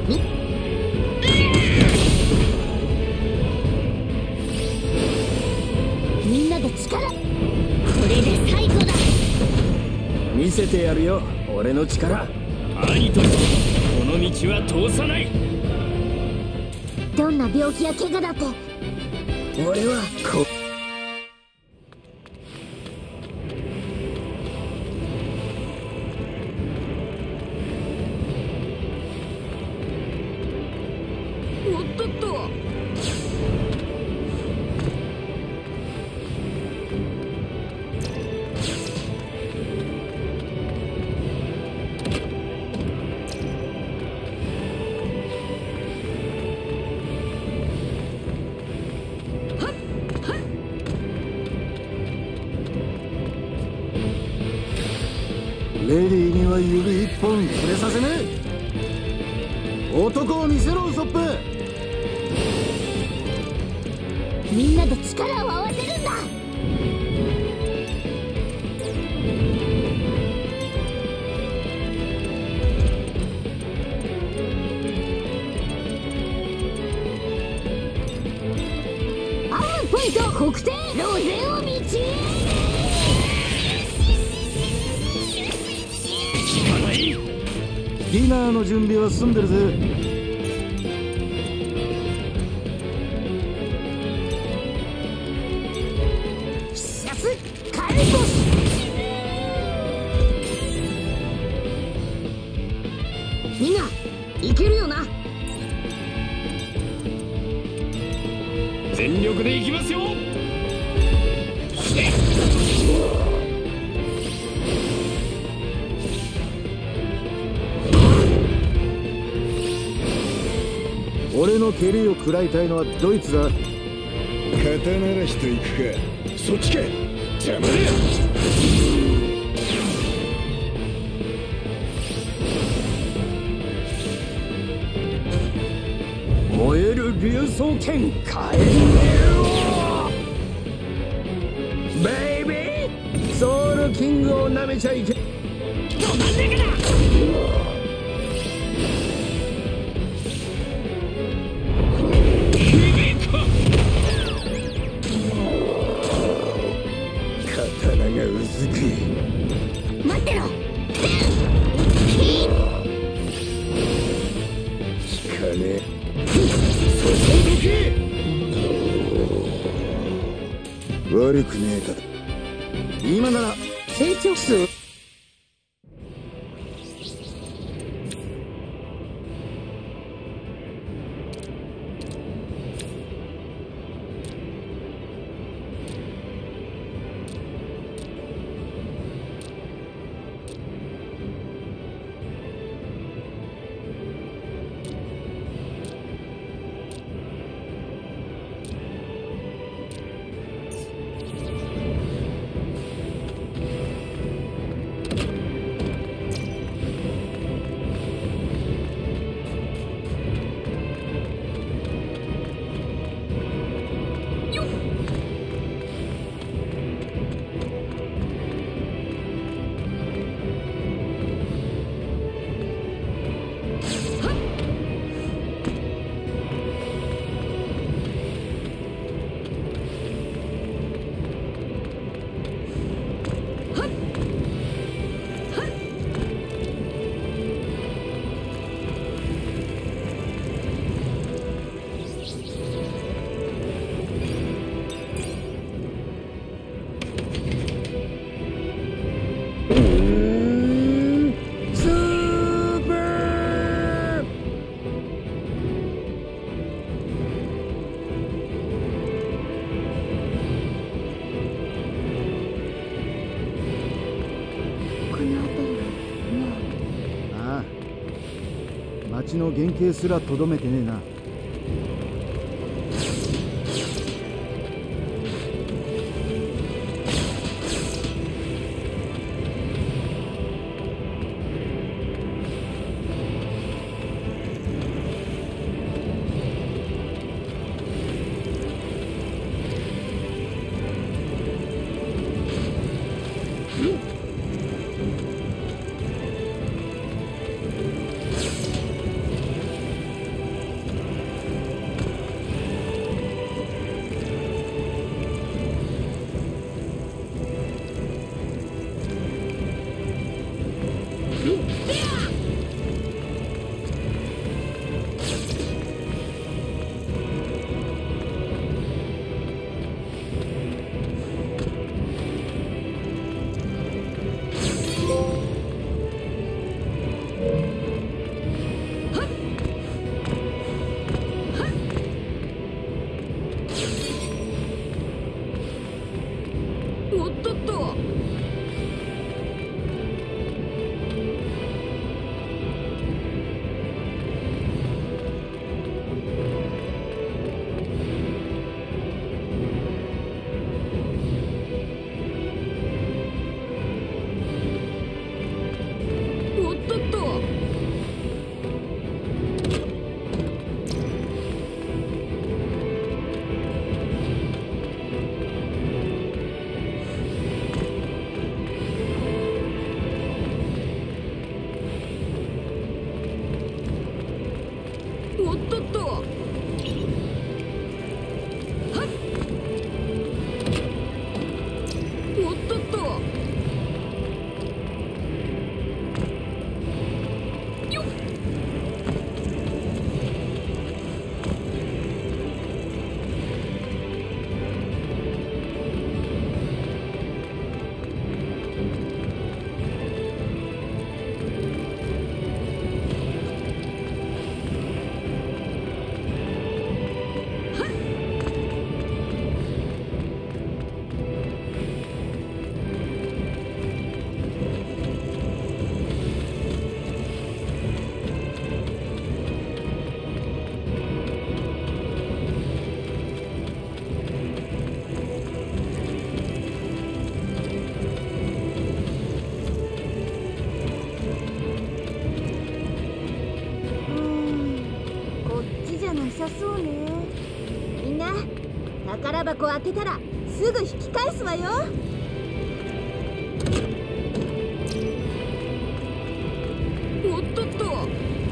みんなで力。これで最後だ。 見せてやるよ俺の力。 兄とこの道は通さない。 どんな病気や怪我だって俺はこおっとっと。 レディーには指一本触れさせねえ。男を見せろウソップ。 みんなで力を合わせるんだ。アームポイント国定ロゼを道へ。 ディナーの準備は済んでるぜ。 必殺火炎星。みんないけるよな。 全力でいきますよ。 俺の蹴りを食らいたいのはドイツだ。 刀らしと行くか。そっちか。邪魔だ。 燃える竜爪剣火炎ベイビー。ソウルキングを舐めちゃいけ。 ど真ん中だ。 刀がうずく。 待ってろ。 効かねえ。 そこどけ。 悪くねえか。 今なら成長数。 街の原型すらとどめてねえな。 よっなさそうね。みんな宝箱開けたらすぐ引き返すわよ。 おっとっと。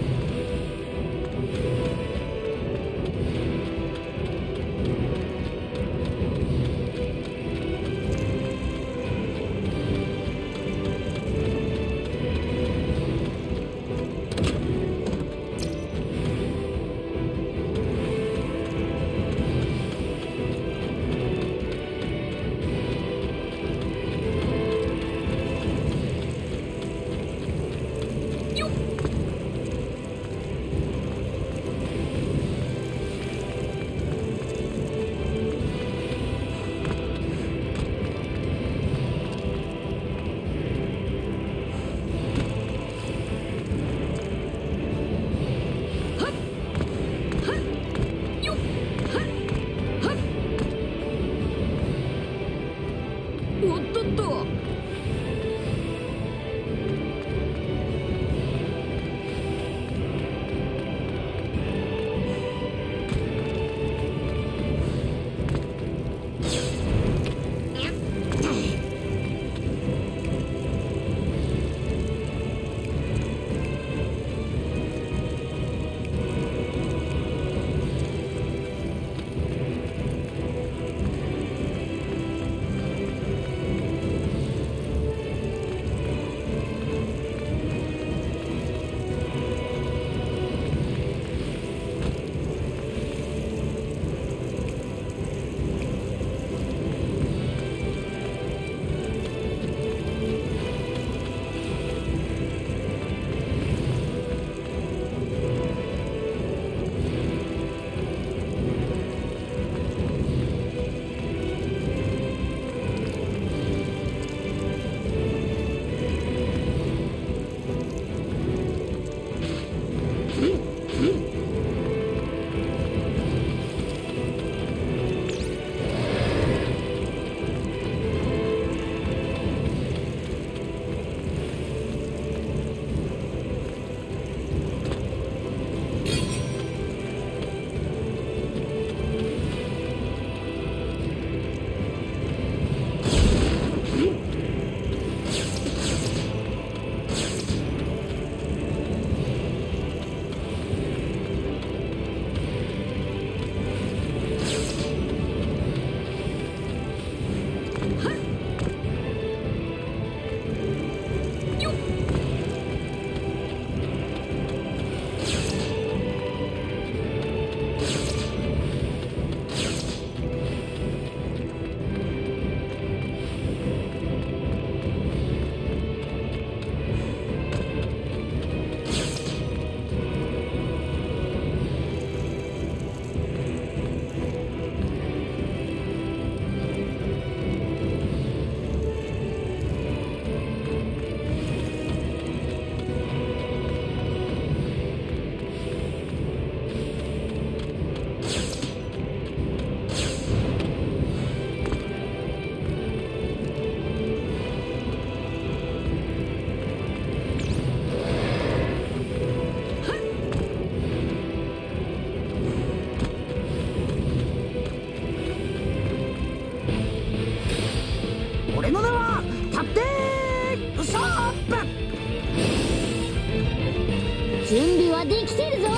準備はできてるぞ。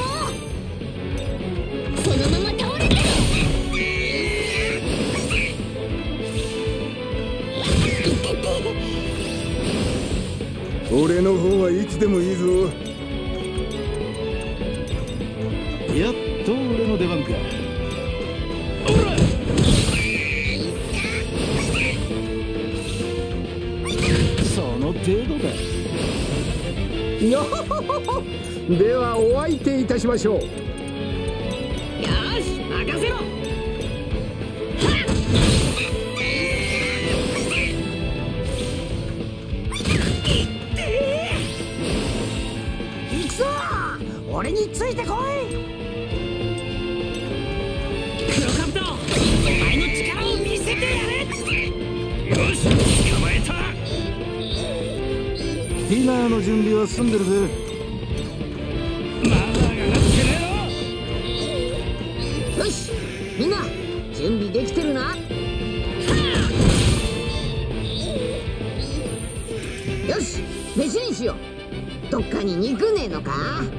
そのまま倒れて俺の方はいつでもいいぞ。 やっと俺の出番か。おらその程度だ。 よほほほ。ではお相手いたしましょう。よし任せろ。 行くぞ、俺についてこい。 クロカブト、お前の力を見せてやれ。よし、捕まえた。 ディナーの準備は済んでるぜ。 まだ上がってねえの。 みんな準備できてるな。よし、飯にしよう。どっかに肉ねえのか。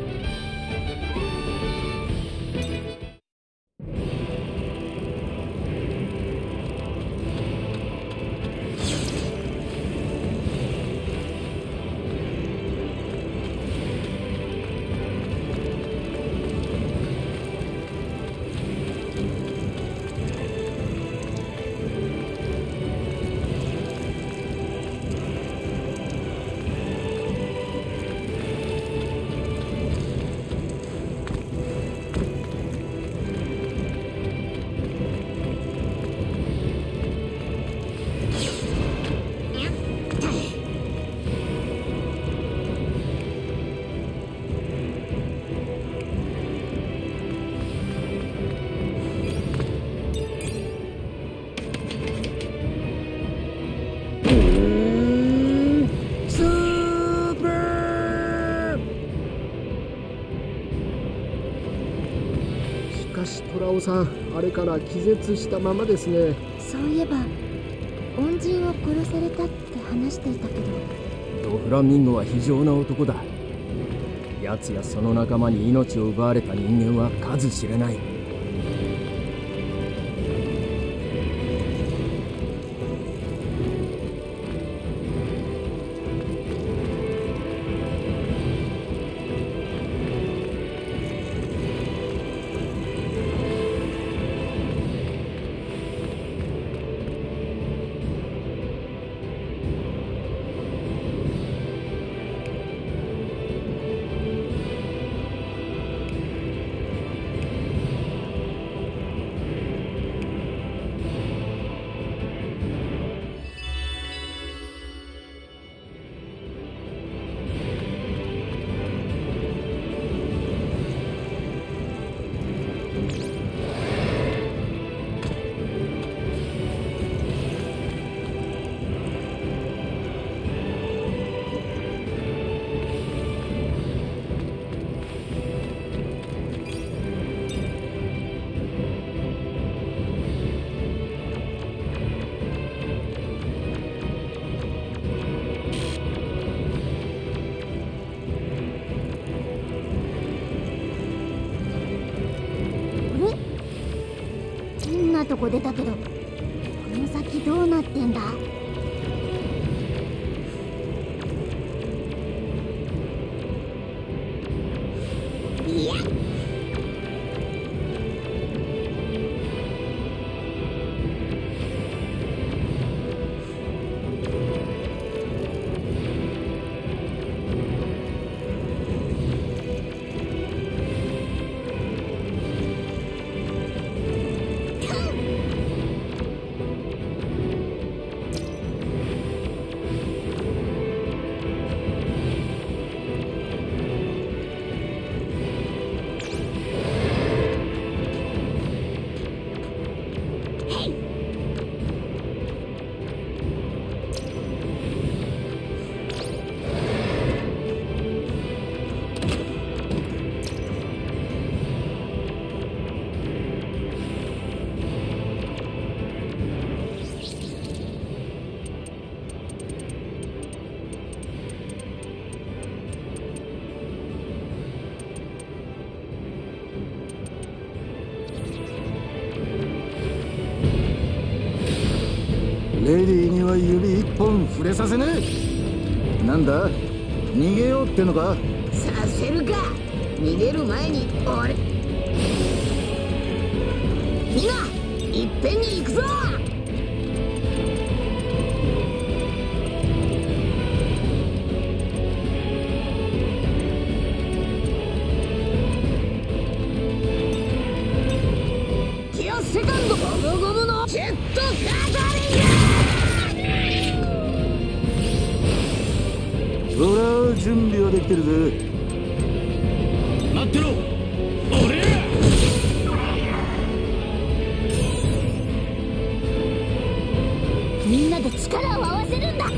虎尾さん、あれから気絶したままですね。 そういえば恩人を殺されたって話していたけど。 ドフラミンゴは非常な男だ。奴やその仲間に命を奪われた人間は数知れない。 とこ出たけど、この先どうなってんだ。いやレディーには指一本触れさせねえ。なんだ、逃げようってのか。 させるか。逃げる前に俺みんないっぺんに行くぞ。キアセカンドゴムゴムのジェットガタリング。 ほら、準備はできてるぜ。 待ってろ、俺。 みんなで力を合わせるんだ。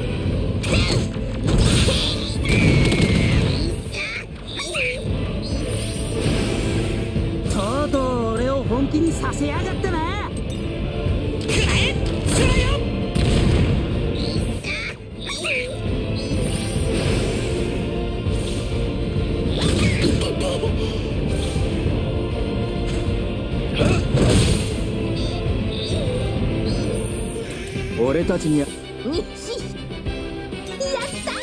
とうとう俺を本気にすさせやがってな。 くらえくらよ。 俺たちにはにしやった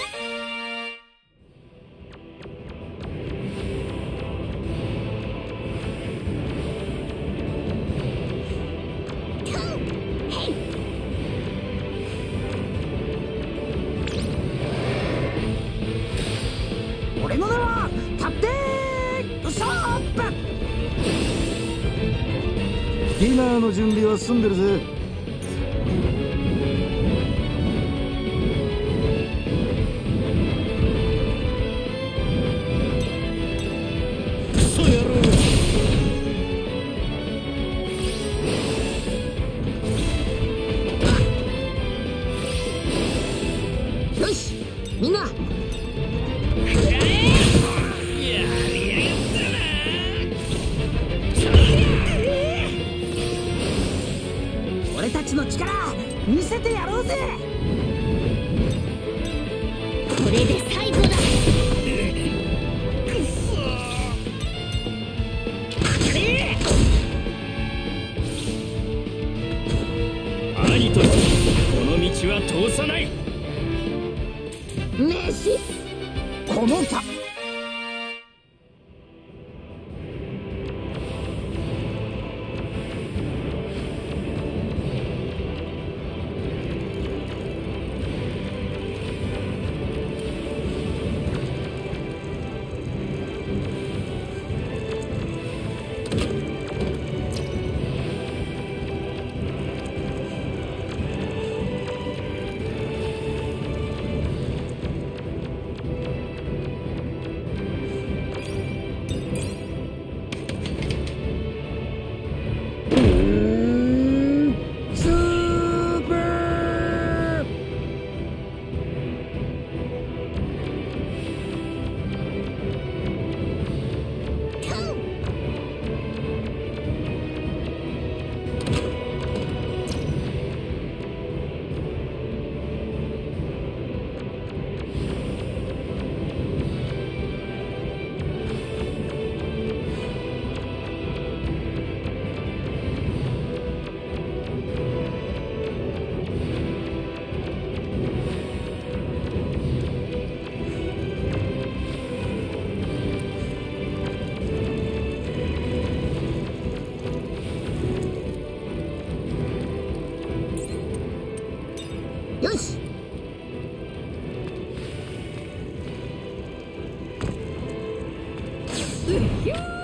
俺の名はキャプテンウソップ。 ディナーの準備は済んでるぜ。 よしみんな俺たちの力見せてやろうぜ。 これで最後だ。 兄としてこの道は通さない。 メシこのキャよしうっひゅー